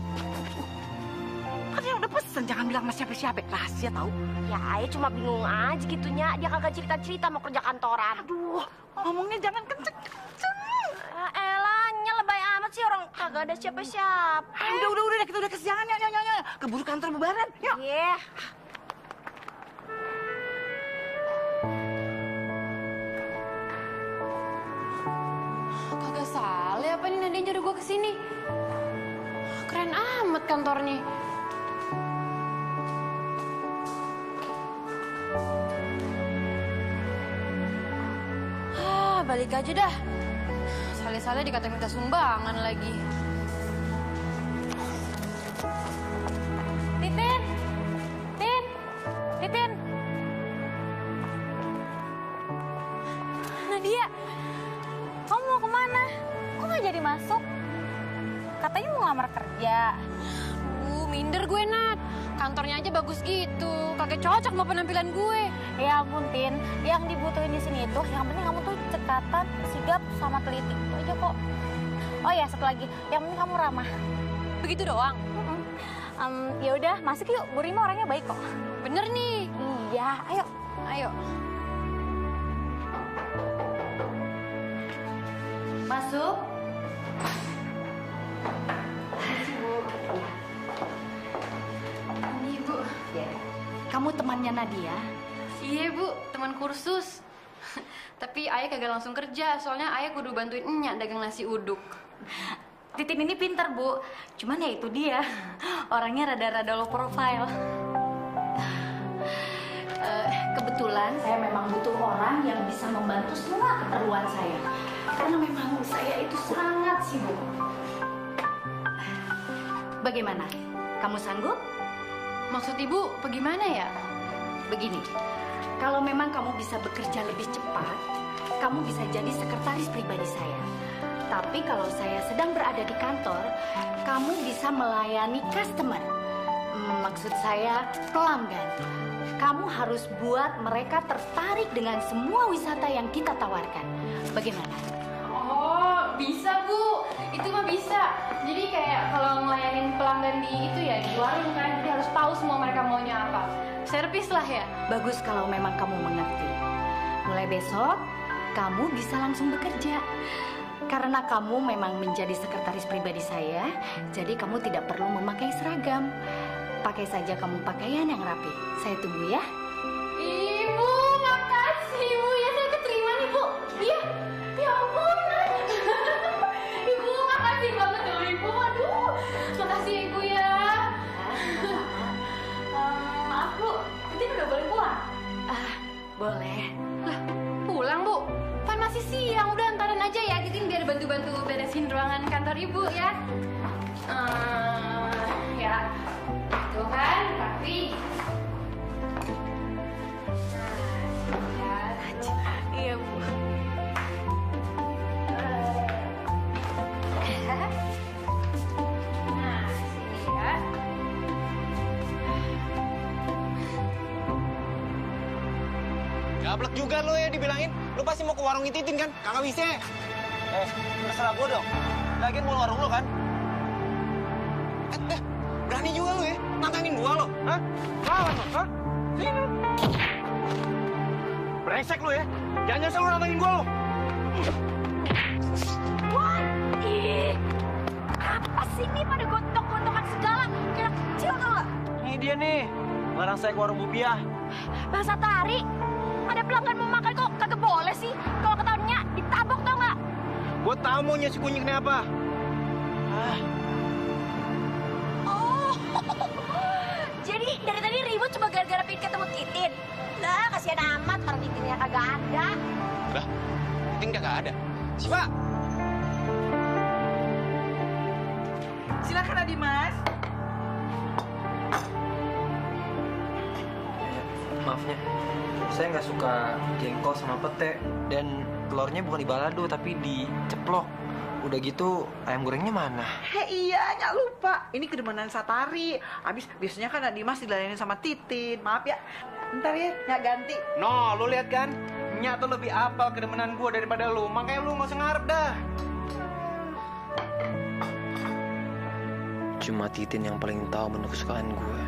Kan yang udah pesen, jangan bilang sama siapa-siapa. Rahasia tahu. Ya, Ayah cuma bingung aja gitu, Nya. Dia kagak cerita-cerita mau kerja kantoran. Aduh, ngomongnya jangan kenceng-kenceng. Elah, Nya lebay amat sih, orang kagak ada siapa-siapa. Udah, kita udah kesiangan, ya. Keburu kantor bubaran, yuk. Iya. Kagak salah apa nih Nadia nyuruh gue kesini. Keren amat kantornya. Balik aja dah. Sale-sale dikata minta sumbangan lagi. Titin! Titin! Nadia, kamu mau kemana? Kok nggak jadi masuk? Katanya mau ngelamar kerja. Minder gue, Nat. Kantornya aja bagus gitu. Kagak cocok sama penampilan gue. Ya ampun, Tin. Yang dibutuhin di sini itu, yang penting kamu tuh cekatan, sigap, sama teliti. Itu aja kok. Oh ya, satu lagi. Yang penting kamu ramah. Begitu doang? Ya udah, masuk yuk. Bu Rima orangnya baik kok. Bener nih. Iya, ayo. Ayo. Masuk. Ini, Bu. Kamu temannya Nadia? Iya, Bu. Teman kursus. Tapi Ayah kagak langsung kerja. Soalnya Ayah kudu bantuin Enyak dagang nasi uduk. Titin ini pinter, Bu. Cuman ya itu dia. Orangnya rada-rada low profile. Kebetulan saya memang butuh orang yang bisa membantu semua keperluan saya. Karena memang saya itu sangat sibuk. Bagaimana? Kamu sanggup? Maksud Ibu bagaimana ya? Begini, kalau memang kamu bisa bekerja lebih cepat, kamu bisa jadi sekretaris pribadi saya. Tapi kalau saya sedang berada di kantor, kamu bisa melayani customer. Maksud saya pelanggan. Kamu harus buat mereka tertarik dengan semua wisata yang kita tawarkan. Bagaimana? Oh, bisa, Bu. Itu mah bisa. Jadi kayak kalau ngelayanin pelanggan di itu ya, di warung kan, jadi harus tahu semua mereka maunya apa. Servis lah ya. Bagus kalau memang kamu mengerti. Mulai besok, kamu bisa langsung bekerja. Karena kamu memang menjadi sekretaris pribadi saya, jadi kamu tidak perlu memakai seragam. Pakai saja kamu pakaian yang rapi. Saya tunggu ya. Ibu, makasih Ibu. Ya saya keterima nih, Bu. Iya. Ya ampun. Ibu, makasih banget loh Ibu. Aduh, makasih Ibu ya. Maaf Bu, Titin udah boleh pulang? Boleh. Lah, pulang Bu? Kan masih siang. Udah antarin aja ya. Titin biar bantu-bantu beresin ruangan kantor Ibu ya. Ya. Tuh kan, rapi. Iya, Bu. Nah, sini ya. Gablek juga lo ya dibilangin. Lo pasti mau ke warung Titin kan? Kagak bisa. Terserah gue dong. Lagian mau warung lo kan? Berani juga lo ya? Nantangin gua lo? Hah? Lawan lo? Hah? Sini. Brengsek lo ya? Jangan nyesel lo nantangin gua lo. Wah, ih. Apa sih ini pada gontok-gontokan segala? Kayak kecil tau gak? Ini dia nih. Larang saya ke warung Bupiah. Bang Satari, ada pelanggan mau makan kok kagak boleh sih. Kalau ketahuannya ditabok tau gak? Gua tahu maunya si kunyit kenapa. Jadi dari tadi ribut cuma gara-gara pengen ketemu Titin. Lah, kasihan amat orang Titinnya kagak ada. Lah, Titin kagak ada. Siapa? Silakan Adi Mas. Maafnya, saya nggak suka jengkol sama pete. Dan telurnya bukan di balado, tapi diceplok. Udah gitu, ayam gorengnya mana? Iya, nggak lupa. Ini kedemenan Satari. Abis biasanya kan Dimas dilayanin sama Titin. Maaf ya. Ntar ya, nggak ganti. No, lu lihat kan? Nya tuh lebih apal kedemenan gue daripada lu. Makanya lu nggak usah ngarep dah. Cuma Titin yang paling tahu menu kesukaan gue.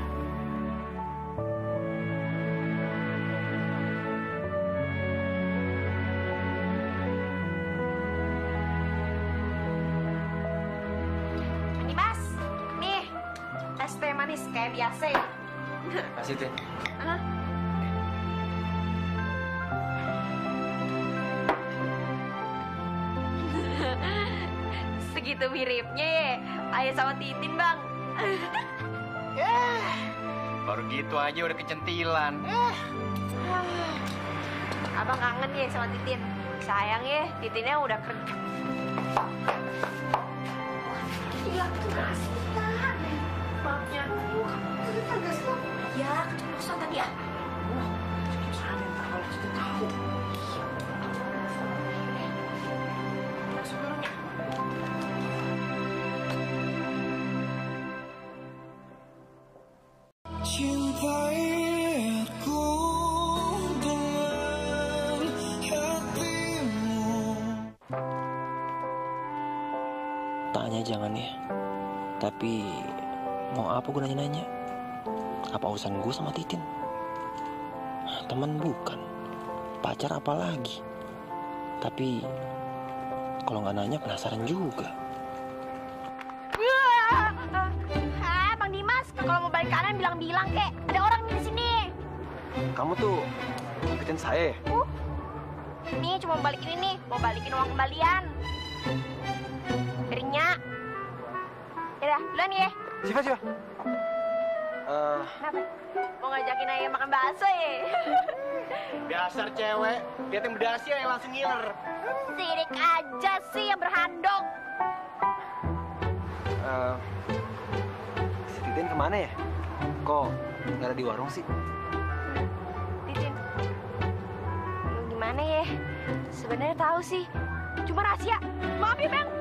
Dimas, nih es teh manis kayak biasa ya. Kasih Tin. Hah? Segitu miripnya ya, ayah sama Titin bang. Baru gitu aja udah kecentilan. Abang kangen ya sama Titin. Sayang ya, Titinnya udah kerja. Iya, tuh kasihan. Maafnya, kamu kagak sih? Ya, keceplosan tadi ya. Ada yang tahu, kita tahu. Masuk dulu ya. Cintai aku dengan hatimu. Tanya jangan ya. Tapi mau apa gue nanya-nanya? Apa urusan gue sama Titin? Teman bukan, pacar apa lagi? Tapi kalau nggak nanya penasaran juga. Bang Dimas, kalau mau balik kanan bilang-bilang kek. Ada orang di sini. Kamu tuh ngikutin saya. Nih cuma mau balikin ini, mau balikin uang kembalian. Darinya. Yaudah, duluan ya. Siva. Kenapa? Mau ngajakin ayah makan bakso ya? Dasar cewek, lihat yang berdasi yang langsung ngiler. Sirik aja sih yang berhandok. Si Titin kemana ya? Kok nggak ada di warung sih? Titin, lu gimana ya? Sebenarnya tahu sih, cuma rahasia. Maaf ya bang.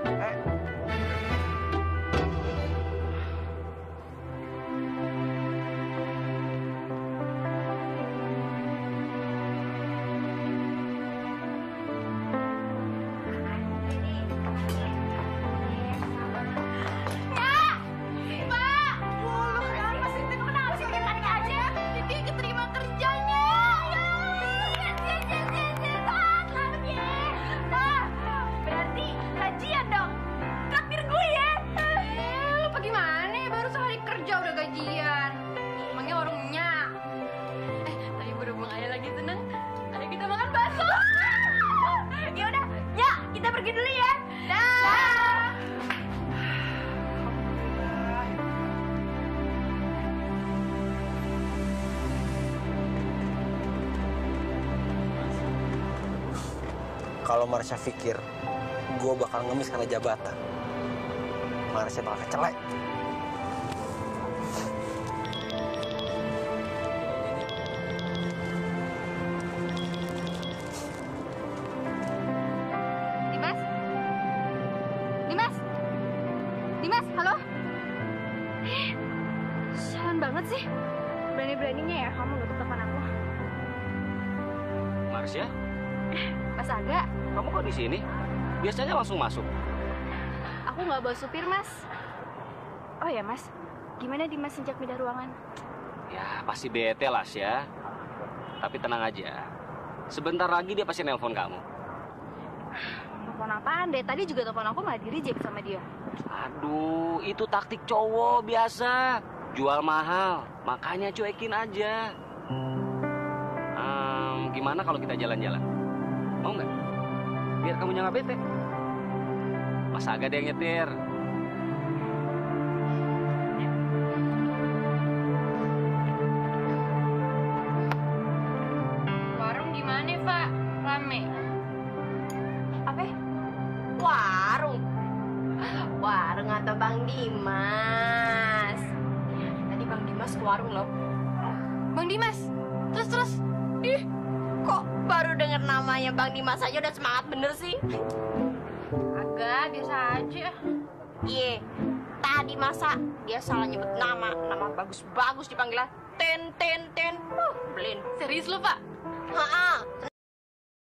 Kalau Marsha pikir gue bakal ngemis karena jabatan, Marsha bakal kecelek. Dimas, halo? Sialan banget sih. Berani-beraninya ya kamu nggak telepon aku. Marsha? Mas Aga, Kamu kok di sini? Biasanya langsung masuk. aku nggak bawa supir, Mas. Oh ya, Mas. Gimana Dimas sejak pindah ruangan? Ya, pasti bete lah, ya. Tapi tenang aja. Sebentar lagi dia pasti nelpon kamu. Telepon apaan deh? Tadi juga telepon aku malah di-reject sama dia. Aduh, itu taktik cowok biasa. Jual mahal, makanya cuekin aja. Gimana kalau kita jalan-jalan? Mau nggak? Biar kamu nggak bete. Mas Aga deh yang nyetir. Warung gimana, Pak? Rame? Apa? Warung? Warung atau Bang Dimas? Tadi Bang Dimas ke warung loh. Bang Dimas? Terus? Ih, kok baru denger namanya Bang Dimas aja udah semangat bener sih? Agak, biasa aja. Iya, tadi masa dia salah nyebut nama bagus-bagus dipanggilnya Ten. Belin. Serius lu, Pak? Ha-ha.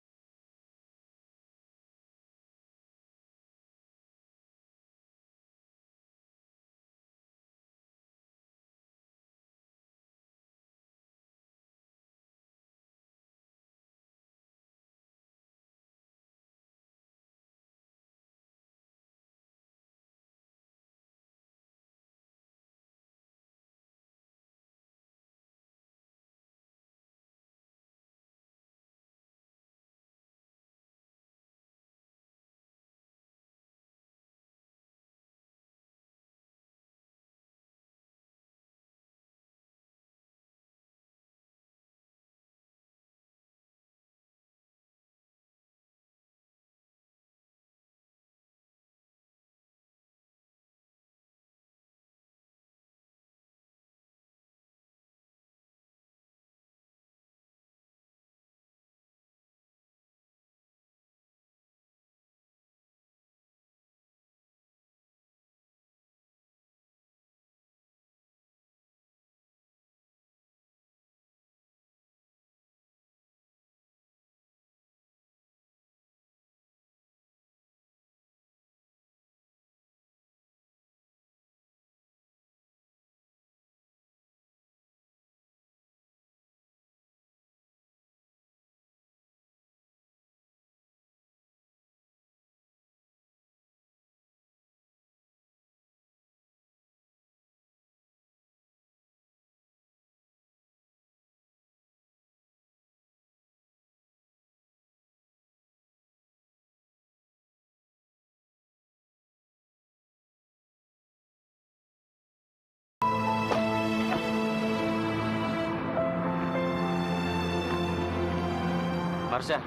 Marsha.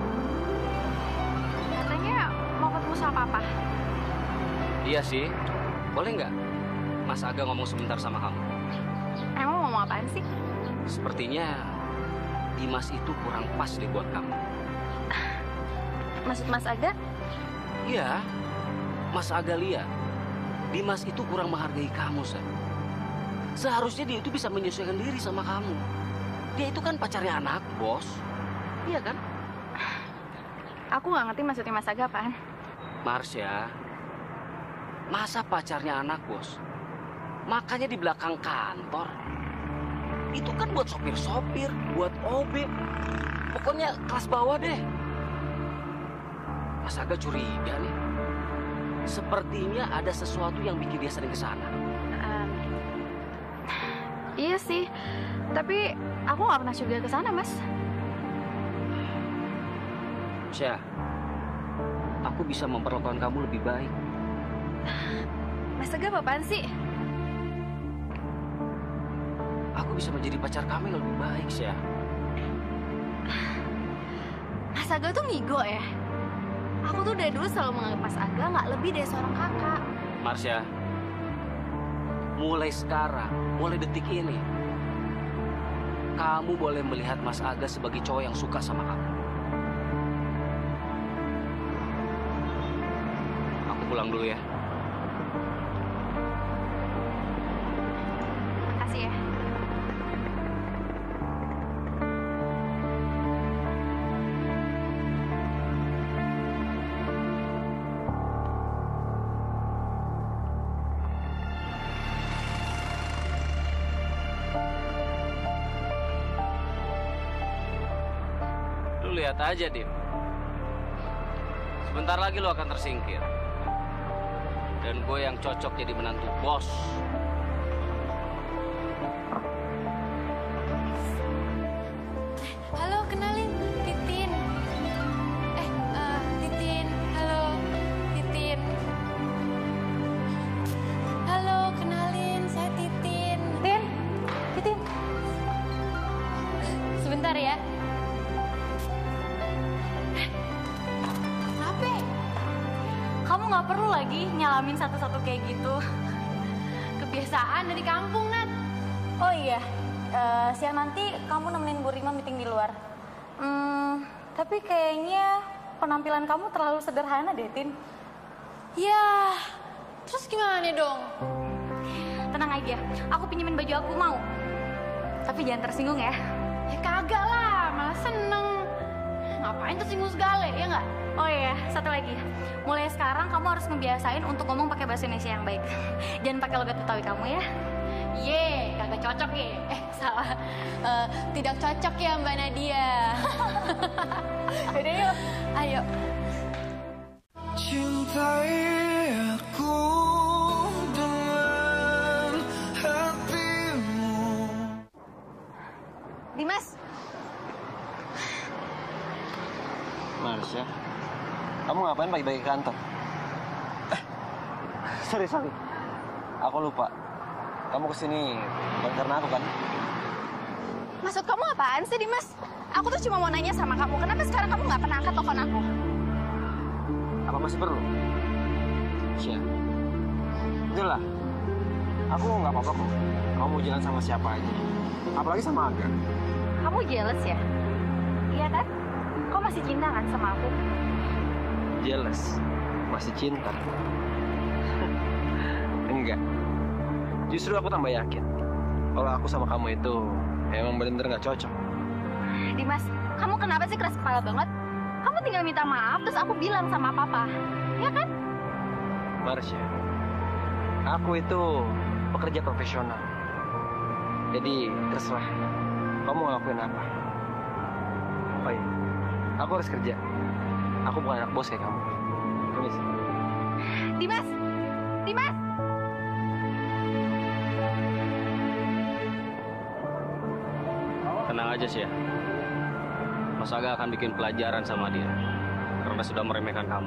Katanya mau ketemu sama papa. Iya sih. Boleh nggak Mas Aga ngomong sebentar sama kamu? Emang mau ngomong apaan sih? Sepertinya Dimas itu kurang pas deh buat kamu. Maksud Mas Aga? Iya, Mas Aga lihat. Dimas itu kurang menghargai kamu, Sa. Seharusnya dia itu bisa menyesuaikan diri sama kamu. Dia itu kan pacarnya anak bos. Iya kan? Aku nggak ngerti maksudnya Mas Aga apaan. Marsha, masa pacarnya anak bos? Makanya di belakang kantor. Itu kan buat sopir-sopir, buat OB. Pokoknya kelas bawah deh. Mas Aga curiga nih. Sepertinya ada sesuatu yang bikin dia sering ke sana. Iya sih, tapi aku nggak pernah curiga ke sana, Mas. Syah, aku bisa memperlakukan kamu lebih baik. Mas Aga apaan sih? Aku bisa menjadi pacar kamu yang lebih baik, Syah. Mas Aga tuh ngigo ya? Aku tuh dari dulu selalu menganggap Mas Aga nggak lebih dari seorang kakak. Marsha, mulai sekarang, mulai detik ini, kamu boleh melihat Mas Aga sebagai cowok yang suka sama kamu. Aku pulang dulu ya. Makasih ya. Lihat aja, Dim. Sebentar lagi lo akan tersingkir. Dan gue yang cocok jadi menantu bos. Halo, kenalin, Titin. Titin. Halo, Titin. Halo, kenalin, saya Titin. Titin. Sebentar ya. Kamu nggak perlu lagi nyalamin satu-satu kayak gitu. Kebiasaan dari kampung, Nat. Oh iya, siang nanti kamu nemenin Bu Rima meeting di luar. Tapi kayaknya penampilan kamu terlalu sederhana deh, Tin. Ya, terus gimana dong? Tenang aja, aku pinjemin baju aku mau. Tapi jangan tersinggung ya. Ya kagak lah, malah seneng. Ngapain tersinggung segala, ya nggak? Oh iya, satu lagi. Mulai sekarang kamu harus ngebiasain untuk ngomong pakai bahasa Indonesia yang baik. Jangan pakai logat Betawi kamu ya. Ye, kagak cocok ya. Salah. Tidak cocok ya Mbak Nadia. Yaudah yuk, ayo. Cintai aku dengan hatimu. Dimas. Marsha, kamu ngapain pagi-pagi ke kantor? Sorry. Aku lupa. Kamu kesini bukan karena aku kan? Maksud kamu apaan sih, Dimas? Aku tuh cuma mau nanya sama kamu, kenapa sekarang kamu nggak pernah angkat telepon aku? Apa masih perlu? Syah, udahlah. Aku nggak apa-apa kok. Kamu mau jalan sama siapa aja. Apalagi sama Aga. Kamu jealous ya? Iya kan? Kau masih cinta kan sama aku? Jealous? Masih cinta? Enggak. Justru aku tambah yakin kalau aku sama kamu itu emang bener-bener nggak cocok. Dimas, kamu kenapa sih keras kepala banget? Kamu tinggal minta maaf, terus aku bilang sama papa. Ya kan? Marsha, aku itu pekerja profesional. Jadi terserah kamu ngelakuin apa. Oh iya, aku harus kerja. Aku bukan anak bos kayak kamu. Permisi. Dimas! Dimas! Tenang aja sih ya. Mas Aga akan bikin pelajaran sama dia. Karena sudah meremehkan kamu.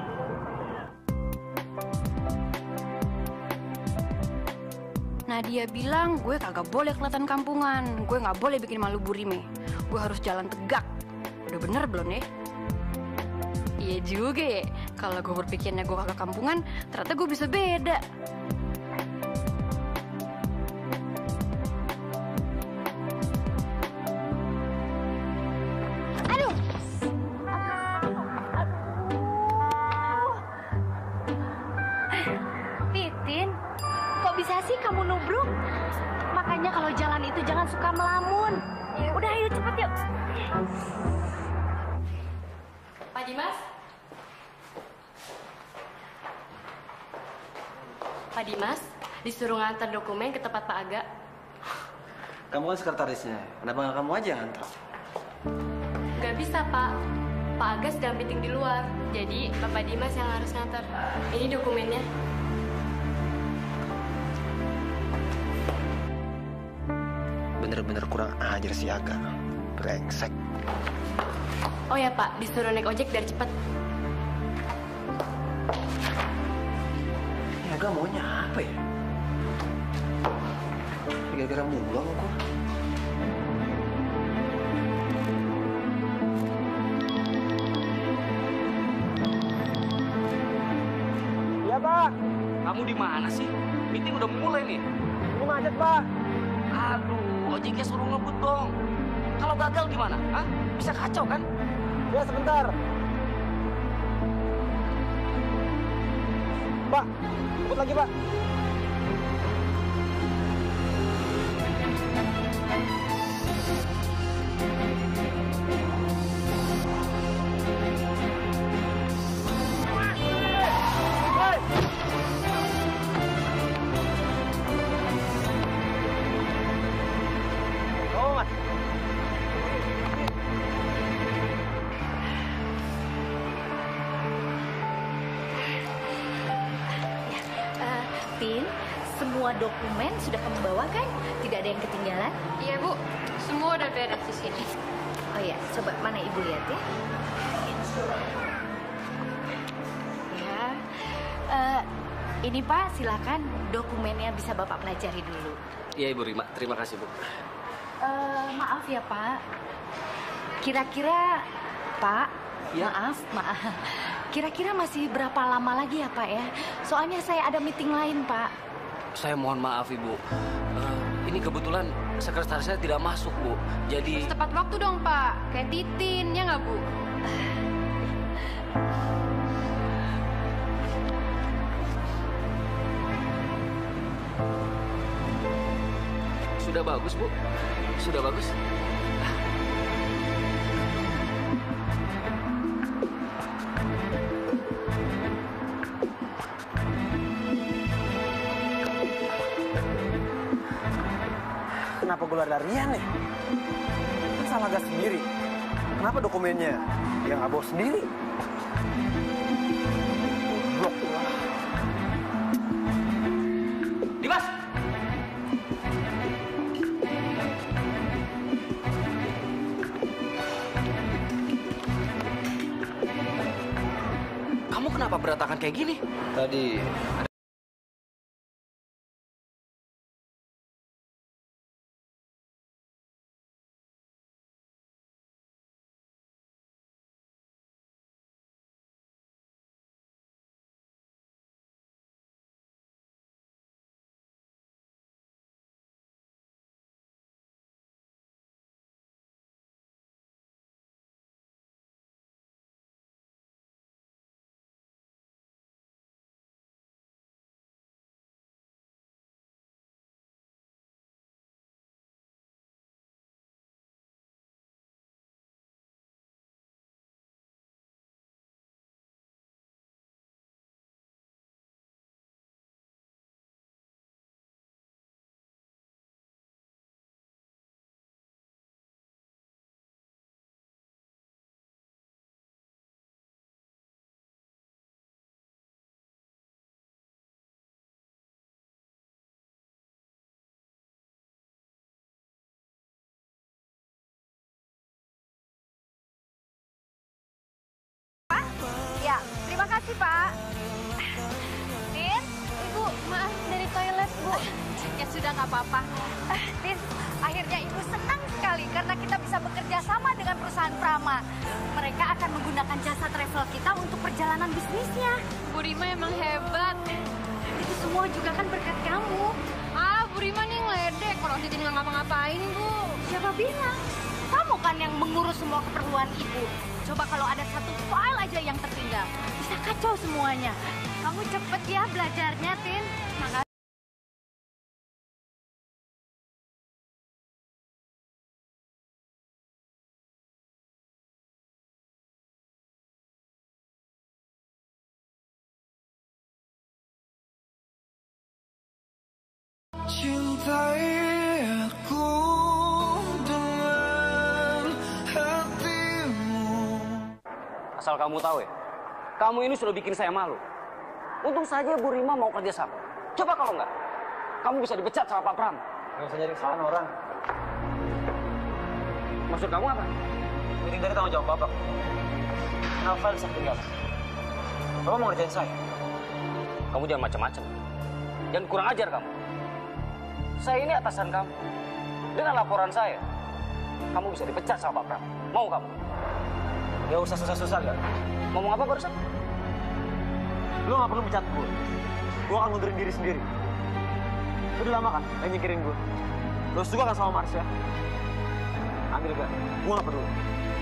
Nadia bilang gue kagak boleh kelihatan kampungan. Gue nggak boleh bikin malu Bu Rime. Gue harus jalan tegak. Udah bener belum ya? Iya juga ya, kalau gue berpikirnya gue kakak kampungan, ternyata gue bisa beda. Aduh! Titin, kok bisa sih kamu nubruk? Makanya kalau jalan itu jangan suka melamun. Udah ayo cepet yuk. Pak Dimas? Pak Dimas, disuruh ngantar dokumen ke tempat Pak Aga. Kamu kan sekretarisnya, kenapa nggak kamu aja ngantar? Gak bisa, Pak. Pak Aga sedang meeting di luar. Jadi, Bapak Dimas yang harus ngantar. Ini dokumennya. Bener-bener kurang ajar si Aga. Brengsek. Oh ya, Pak. Disuruh naik ojek biar cepet. Ya Aga maunya apa ya? Gara-gara mulu sama gua. Iya, Pak. Kamu di mana sih? Meeting udah mulai nih. Ini macet, Pak. Aduh, ojeknya suruh ngebut dong. Kalau gagal gimana? Hah? Bisa kacau kan? Ya, sebentar. Pak, ikut lagi, Pak. Tin, semua dokumen sudah kamu bawa kan? Tidak ada yang ketinggalan? Iya, Bu. Semua udah beres di sini. Oh ya, coba mana Ibu lihat ya. Ya, ini Pak, silakan dokumennya bisa Bapak pelajari dulu. Iya, Ibu Rima. Terima kasih, Bu. Maaf ya Pak. Kira-kira Pak, Ya. maaf. Kira-kira masih berapa lama lagi ya Pak ya? Soalnya saya ada meeting lain Pak. Saya mohon maaf, Ibu. Ini kebetulan sekretaris saya tidak masuk, Bu. Jadi... Tepat waktu dong, Pak. Kayak Titin, ya nggak, Bu? Sudah bagus, Bu. Sudah bagus. Kenapa gue lari-larian nih? Kan salah gas sendiri. Kenapa dokumennya yang nggak bawa sendiri? Blok lah. Dimas! Kamu kenapa berantakan kayak gini? Tadi Ya, terima kasih Pak. Tin, Ibu, maaf dari toilet Bu. Ya sudah, nggak apa-apa. Tin, akhirnya Ibu senang sekali sekali karena kita bisa bekerja sama dengan perusahaan Prama. Mereka akan menggunakan jasa travel kita untuk perjalanan bisnisnya. Bu Rima emang hebat. Itu semua juga kan berkat kamu. Ah, Bu Rima nih ngeledek. Kalau Titin nggak ngapa-ngapain, Bu. Siapa bilang? Kamu kan yang mengurus semua keperluan ibu. Coba kalau ada satu file aja yang tertinggal, bisa kacau semuanya. Kamu cepet ya belajarnya, Tin. Makasih. Cintai aku dengan hatimu. Asal kamu tahu ya, kamu ini sudah bikin saya malu. Untung saja Bu Rima mau kerja sama. Coba kalau enggak, kamu bisa dipecat sama Pak Pram. Nggak usah nyari kesalahan orang. Maksud kamu apa? Meeting tadi tanggung jawab Bapak. Kenapa file bisa ketinggalan? Bapak mau ngerjain saya? Kamu jangan macam-macam. Jangan kurang ajar kamu. Saya ini atasan kamu. Dengan laporan saya, kamu bisa dipecat sama Pak Pram. Mau kamu? Nggak usah susah-susah, nggak? Ngomong apa barusan? Lu nggak perlu pecat gue. Gue akan mundurin diri sendiri. Udah lama kan yang nyingkirin gue. Lu suka kan sama Marsha? Ambil gak? Gue nggak perlu.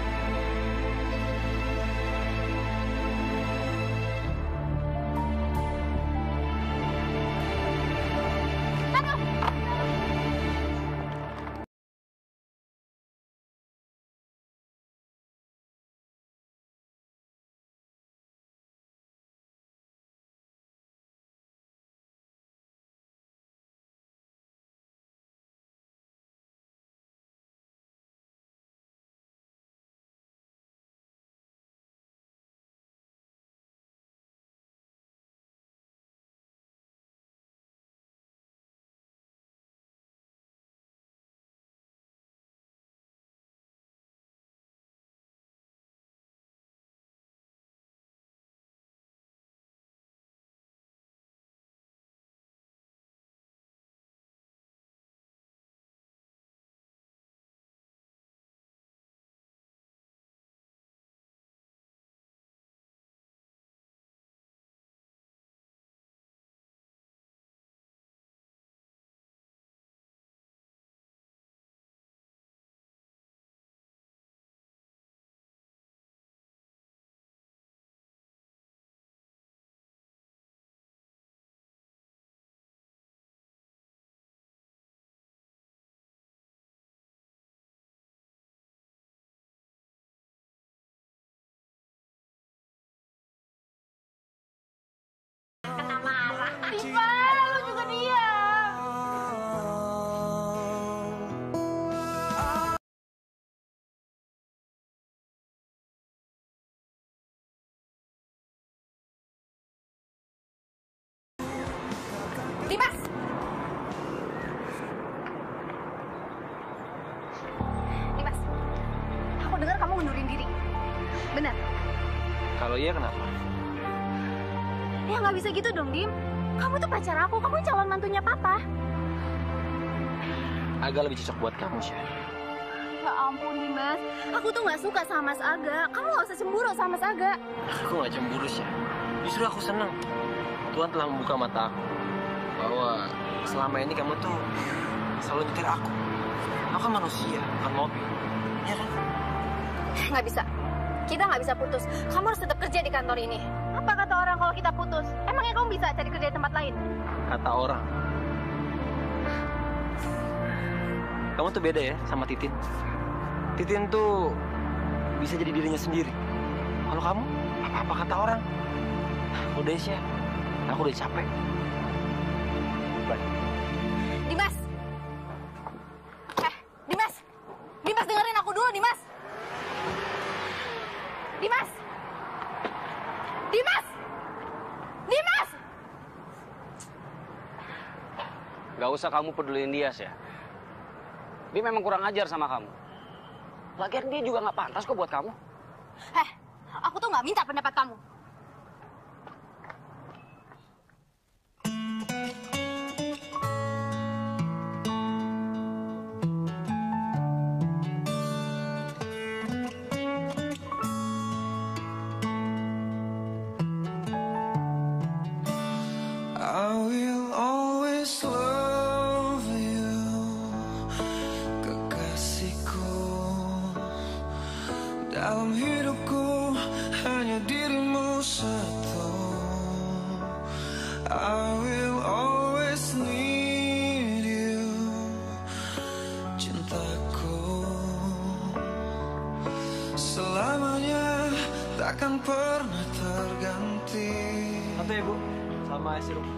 Diva, lu juga diam. Dimas! Dimas, aku dengar kamu ngundurin diri. Benar? Kalau iya kenapa? Ya nggak bisa gitu dong, Dim. Kamu tuh pacar aku, kamu calon mantunya papa. Agak lebih cocok buat kamu, Syah. Ya ampun, Dimas. Aku tuh nggak suka sama Mas Aga. Kamu nggak usah cemburu sama Mas Aga. Aku nggak cemburu, Syah. Justru aku senang. Tuhan telah membuka mata aku. Bahwa selama ini kamu tuh selalu nyetir aku. Aku kan manusia, bukan mobil. Ya kan? Nggak bisa. Kita nggak bisa putus. Kamu harus tetap kerja di kantor ini. Apa kata orang kalau kita putus? Emangnya kamu bisa cari kerja di tempat lain? Kata orang. Kamu tuh beda ya sama Titin. Titin tuh bisa jadi dirinya sendiri. Kalau kamu, apa-apa kata orang. Udah Syah, aku udah capek. Bye. Dimas! Dimas! Dimas dengerin aku dulu, Dimas! Dimas! Dimas! Dimas! Gak usah kamu peduliin dia, ya. Dia memang kurang ajar sama kamu. Lagian dia juga nggak pantas kok buat kamu. Aku tuh nggak minta pendapat kamu. takkan pernah terganti. Satu ya, Bu. Sama es sirup.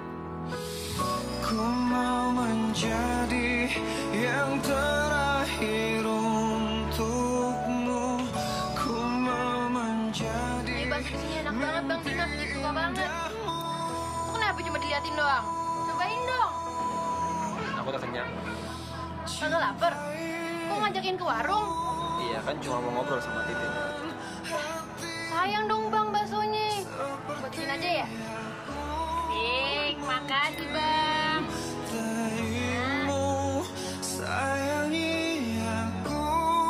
Ku mau menjadi yang terakhir untukmu. Ku mau menjadi. Ini bakso di sini enak banget, Bang Dimas. Gue suka banget. Lu kenapa cuma diliatin doang? Cobain dong. Aku udah kenyang. Kagak lapar? Kok ngajakin ke warung? Iya kan cuma mau ngobrol sama Titin. Sayang dong Bang baksonya. Buatin aja ya? Bik, makasih Bang. Darimu sayangi aku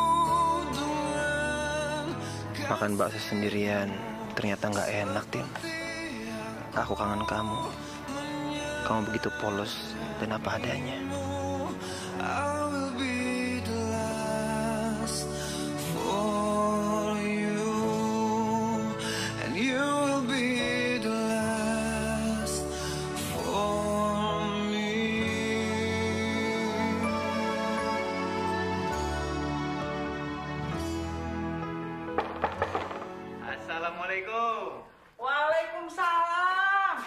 dengan. Makan bakso sendirian ternyata nggak enak, Tin. Aku kangen kamu. Kamu begitu polos dan apa adanya. I will be the last for you, and you will be the last for me. Assalamualaikum. Waalaikumsalam.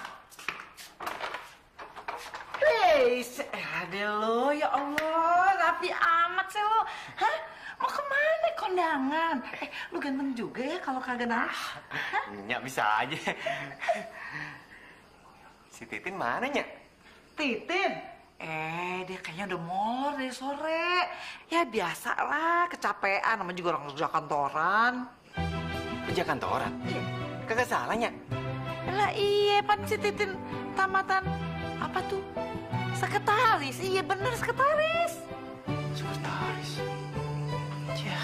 Hei, ada lo, ya Allah, rapi amat sih lo. Hah? Mau kemana kondangan? Lu ganteng juga ya kalau kagak nangis. Nyak bisa aja. Si Titin mana, Nyak? Titin? Dia kayaknya udah molor dari sore. Ya biasalah, kecapean, namanya juga orang kerja kantoran. Kerja kantoran? Iya. Kagak salah, Nyak. Lah iya, pan si Titin tamatan apa tuh? Sekretaris, iya bener sekretaris. Sekretaris. Ya.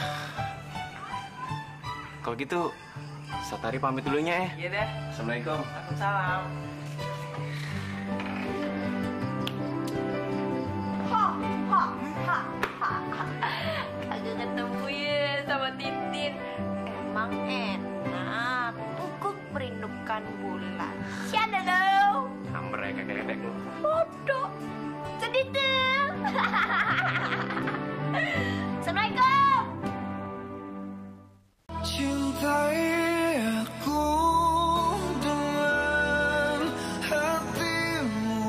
Kalau gitu, Satari pamit dulunya ya. Iya deh. Assalamualaikum. Waalaikumsalam. Kagak ketemu ya sama Titin. Emang enak. Ukuk merindukan bulan. Siapa dong? Hambre kagak lu. Bodoh. Sedih tuh. Assalamualaikum. Cintai aku dengan hatimu.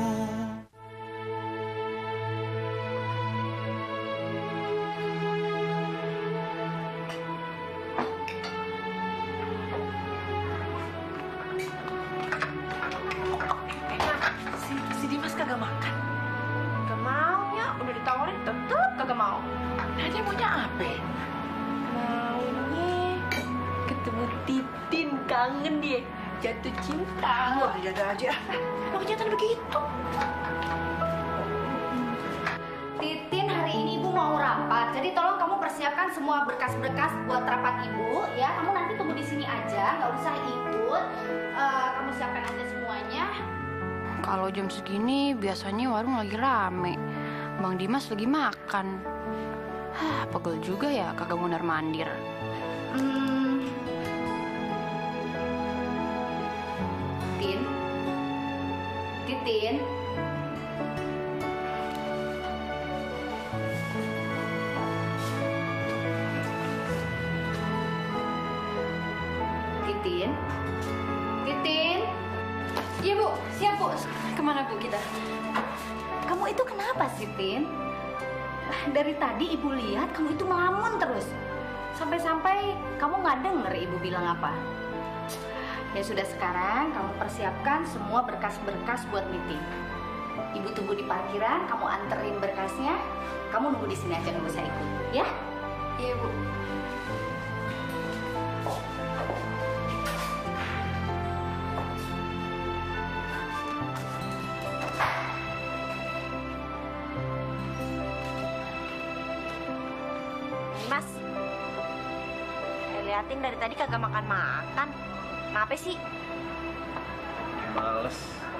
Si Dimas kagak makan. Gak mau ya, udah ditawarin tetep kagak mau. Nah dia maunya apa? Maunya ketemu Titin, kangen dia, jatuh cinta. Ada aja. Emang kenyataan begitu? Titin, hari ini ibu mau rapat, jadi tolong kamu persiapkan semua berkas-berkas buat rapat ibu ya. Kamu nanti tunggu di sini aja, nggak usah ikut. Kamu siapkan aja semuanya. Kalau jam segini biasanya warung lagi rame. Bang Dimas lagi makan. Pegel juga ya kagak mondar-mandir. Tin, Titin. Titin, Titin. Iya bu, siap bu. Kemana bu kita? Kamu itu kenapa sih, Tin? Dari tadi ibu lihat kamu itu melamun terus. Sampai-sampai kamu nggak denger ibu bilang apa. Ya sudah, sekarang kamu persiapkan semua berkas-berkas buat meeting. Ibu tunggu di parkiran, kamu anterin berkasnya. Kamu nunggu di sini aja, nggak usah ikut, ya? Iya bu. Mas, liatin dari tadi kagak makan-makan. Kenapa sih? Males.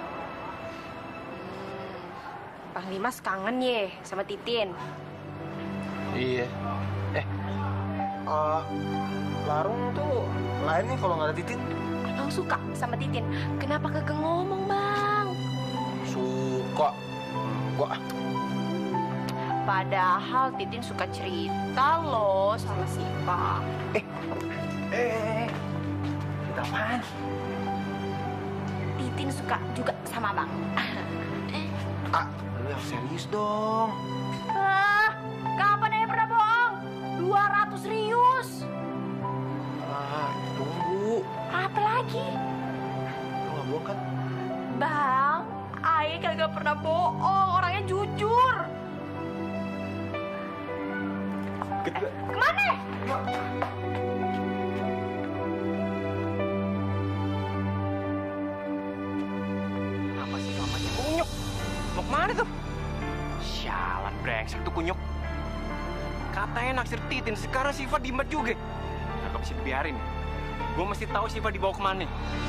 Bang Dimas kangen ye sama Titin. Iya. Larung tuh lain nih kalau nggak ada Titin. Abang suka sama Titin. Kenapa kagak ngomong, Bang? Suka. Gua. Padahal Titin suka cerita loh sama Sipa. apaan? Titin suka juga sama Bang. Lu yang serius dong. Kapan Ayah pernah bohong? 200 serius. Tunggu. Apa lagi? Lu gak bohong kan? Bang, Ayah kagak pernah bohong, orangnya jujur. Kemana? Apa sih namanya Kunyuk? Mau kemana tuh? Sialan brengsek tuh Kunyuk. Katanya naksir Titin, sekarang Siva diembat juga. Gak bisa dibiarin. Gue mesti tahu Siva dibawa kemana.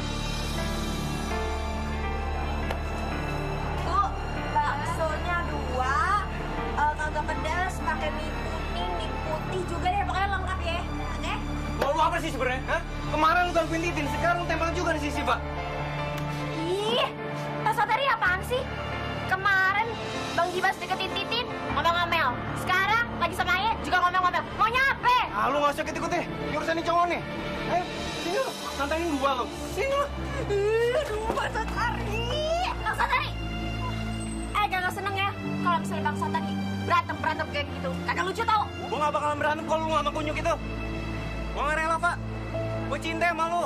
Bu, baksonya 2, kagak pedas, pakai mie kuning, mie putih juga deh, pokoknya lengkap ya. Oke? Mau lu apa sih sebenarnya? Hah? Kemarin lu gangguin Titin, sekarang lu tempel juga nih si Siva. Ih, Mas Satari apaan sih? Kemarin Bang Dimas deketin Titin, ngomel-ngomel. Sekarang lagi sama Ayah juga ngomel-ngomel. Mau nyampe? Lu gak usah ikut-ikut deh. Ini urusan nih cowok nih. Ayo, sini lu. Santainin gua lu. Sini lu. Aduh, Bang Satari. Bang Satari. Jangan seneng ya kalau misalnya Bang Satari berantem kayak gitu. Kagak lucu tau. Gua gak bakalan berantem kalau lu sama Kunyuk itu. Gua gak rela, Pak. Gua cinta sama lu.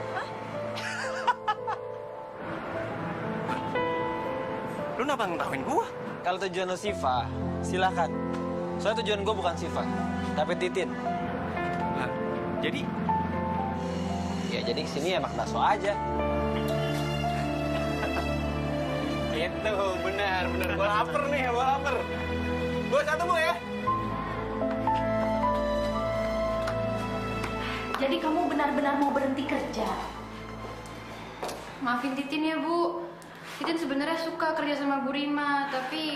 Lu kenapa ngetawain gua? Kalau tujuan lo Siva, silakan. Soalnya tujuan gue bukan Siva, tapi Titin. Nah, jadi? Ya jadi kesini emak bakso aja. Itu, benar. Gua lapar nih, gua lapar. Gua satu, Bu, ya. Jadi kamu benar-benar mau berhenti kerja? Maafin Titin ya, Bu. Titin sebenarnya suka kerja sama Bu Rima, tapi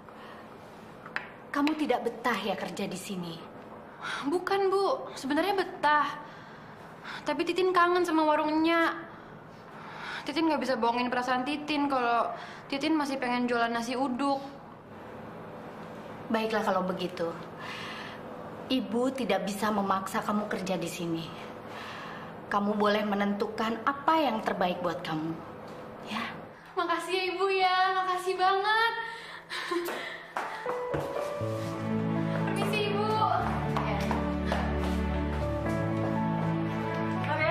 Kamu tidak betah ya kerja di sini? bukan, Bu. Sebenarnya betah. Tapi Titin kangen sama warungnya. Titin nggak bisa bohongin perasaan Titin kalau Titin masih pengen jualan nasi uduk. Baiklah kalau begitu. Ibu tidak bisa memaksa kamu kerja di sini. Kamu boleh menentukan apa yang terbaik buat kamu. Ya. Makasih ya, Ibu ya. Makasih banget. Permisi, Ibu. Ya. Oke.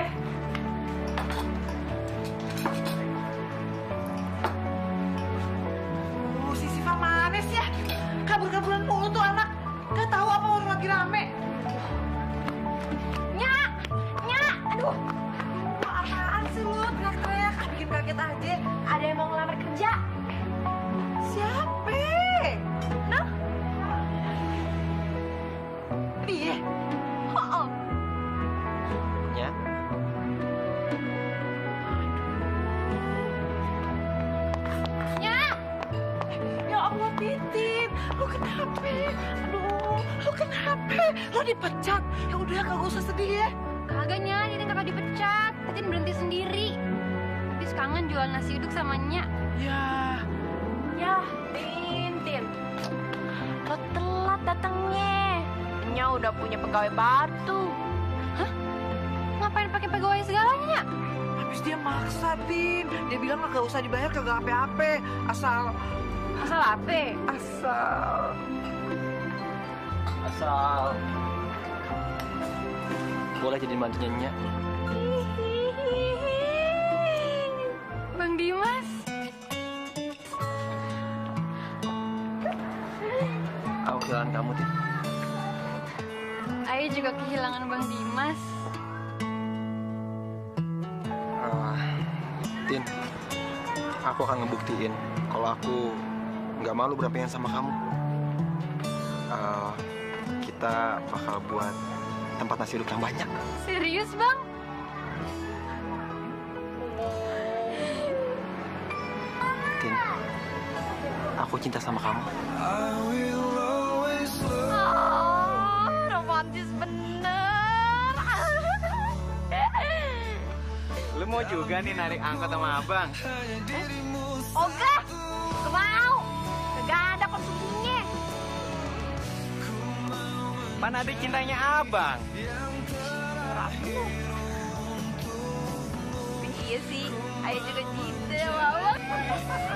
Si Siva manis ya. Kabur-kaburan mulu tuh anak. Gak tahu apa orang lagi rame. Nyak, aduh. Apaan sih lu teriak-teriak? Bikin kaget aja. Ada yang mau ngelamar kerja. Siapa? Nah, Dia. oh. Ya. Nyak, Ya Allah, Titin. Lu kenapa? Aduh, lu kenapa? Lu dipecat. Ya udah, kagak usah sedih ya. Kagak, Nya. Titin kakak dipecat. Titin berhenti sendiri. Habis kangen jualan nasi uduk sama Nya. Ya, Tin. Lo telat datangnya. Nya udah punya pegawai baru tuh. Hah? Ngapain pakai pegawai segalanya, Nya? Habis dia maksa, Tin. Dia bilang gak usah dibayar, kagak apa-apa. Asal apa? Asal boleh jadi mantunya Nya. Bang Dimas. Aku kehilangan kamu, Tin. Ayo juga kehilangan Bang Dimas. Tin, aku akan ngebuktiin kalau aku nggak malu berapa sama kamu. Kita bakal buat tempat nasi uduk yang banyak. Serius, Bang? Tin, aku cinta sama kamu. Romantis bener. Lu mau juga nih narik angkot sama abang? Ogah, gak mau. Gak ada konsumsinya. Mana adik cintanya abang? Ayah juga cinta, Mama.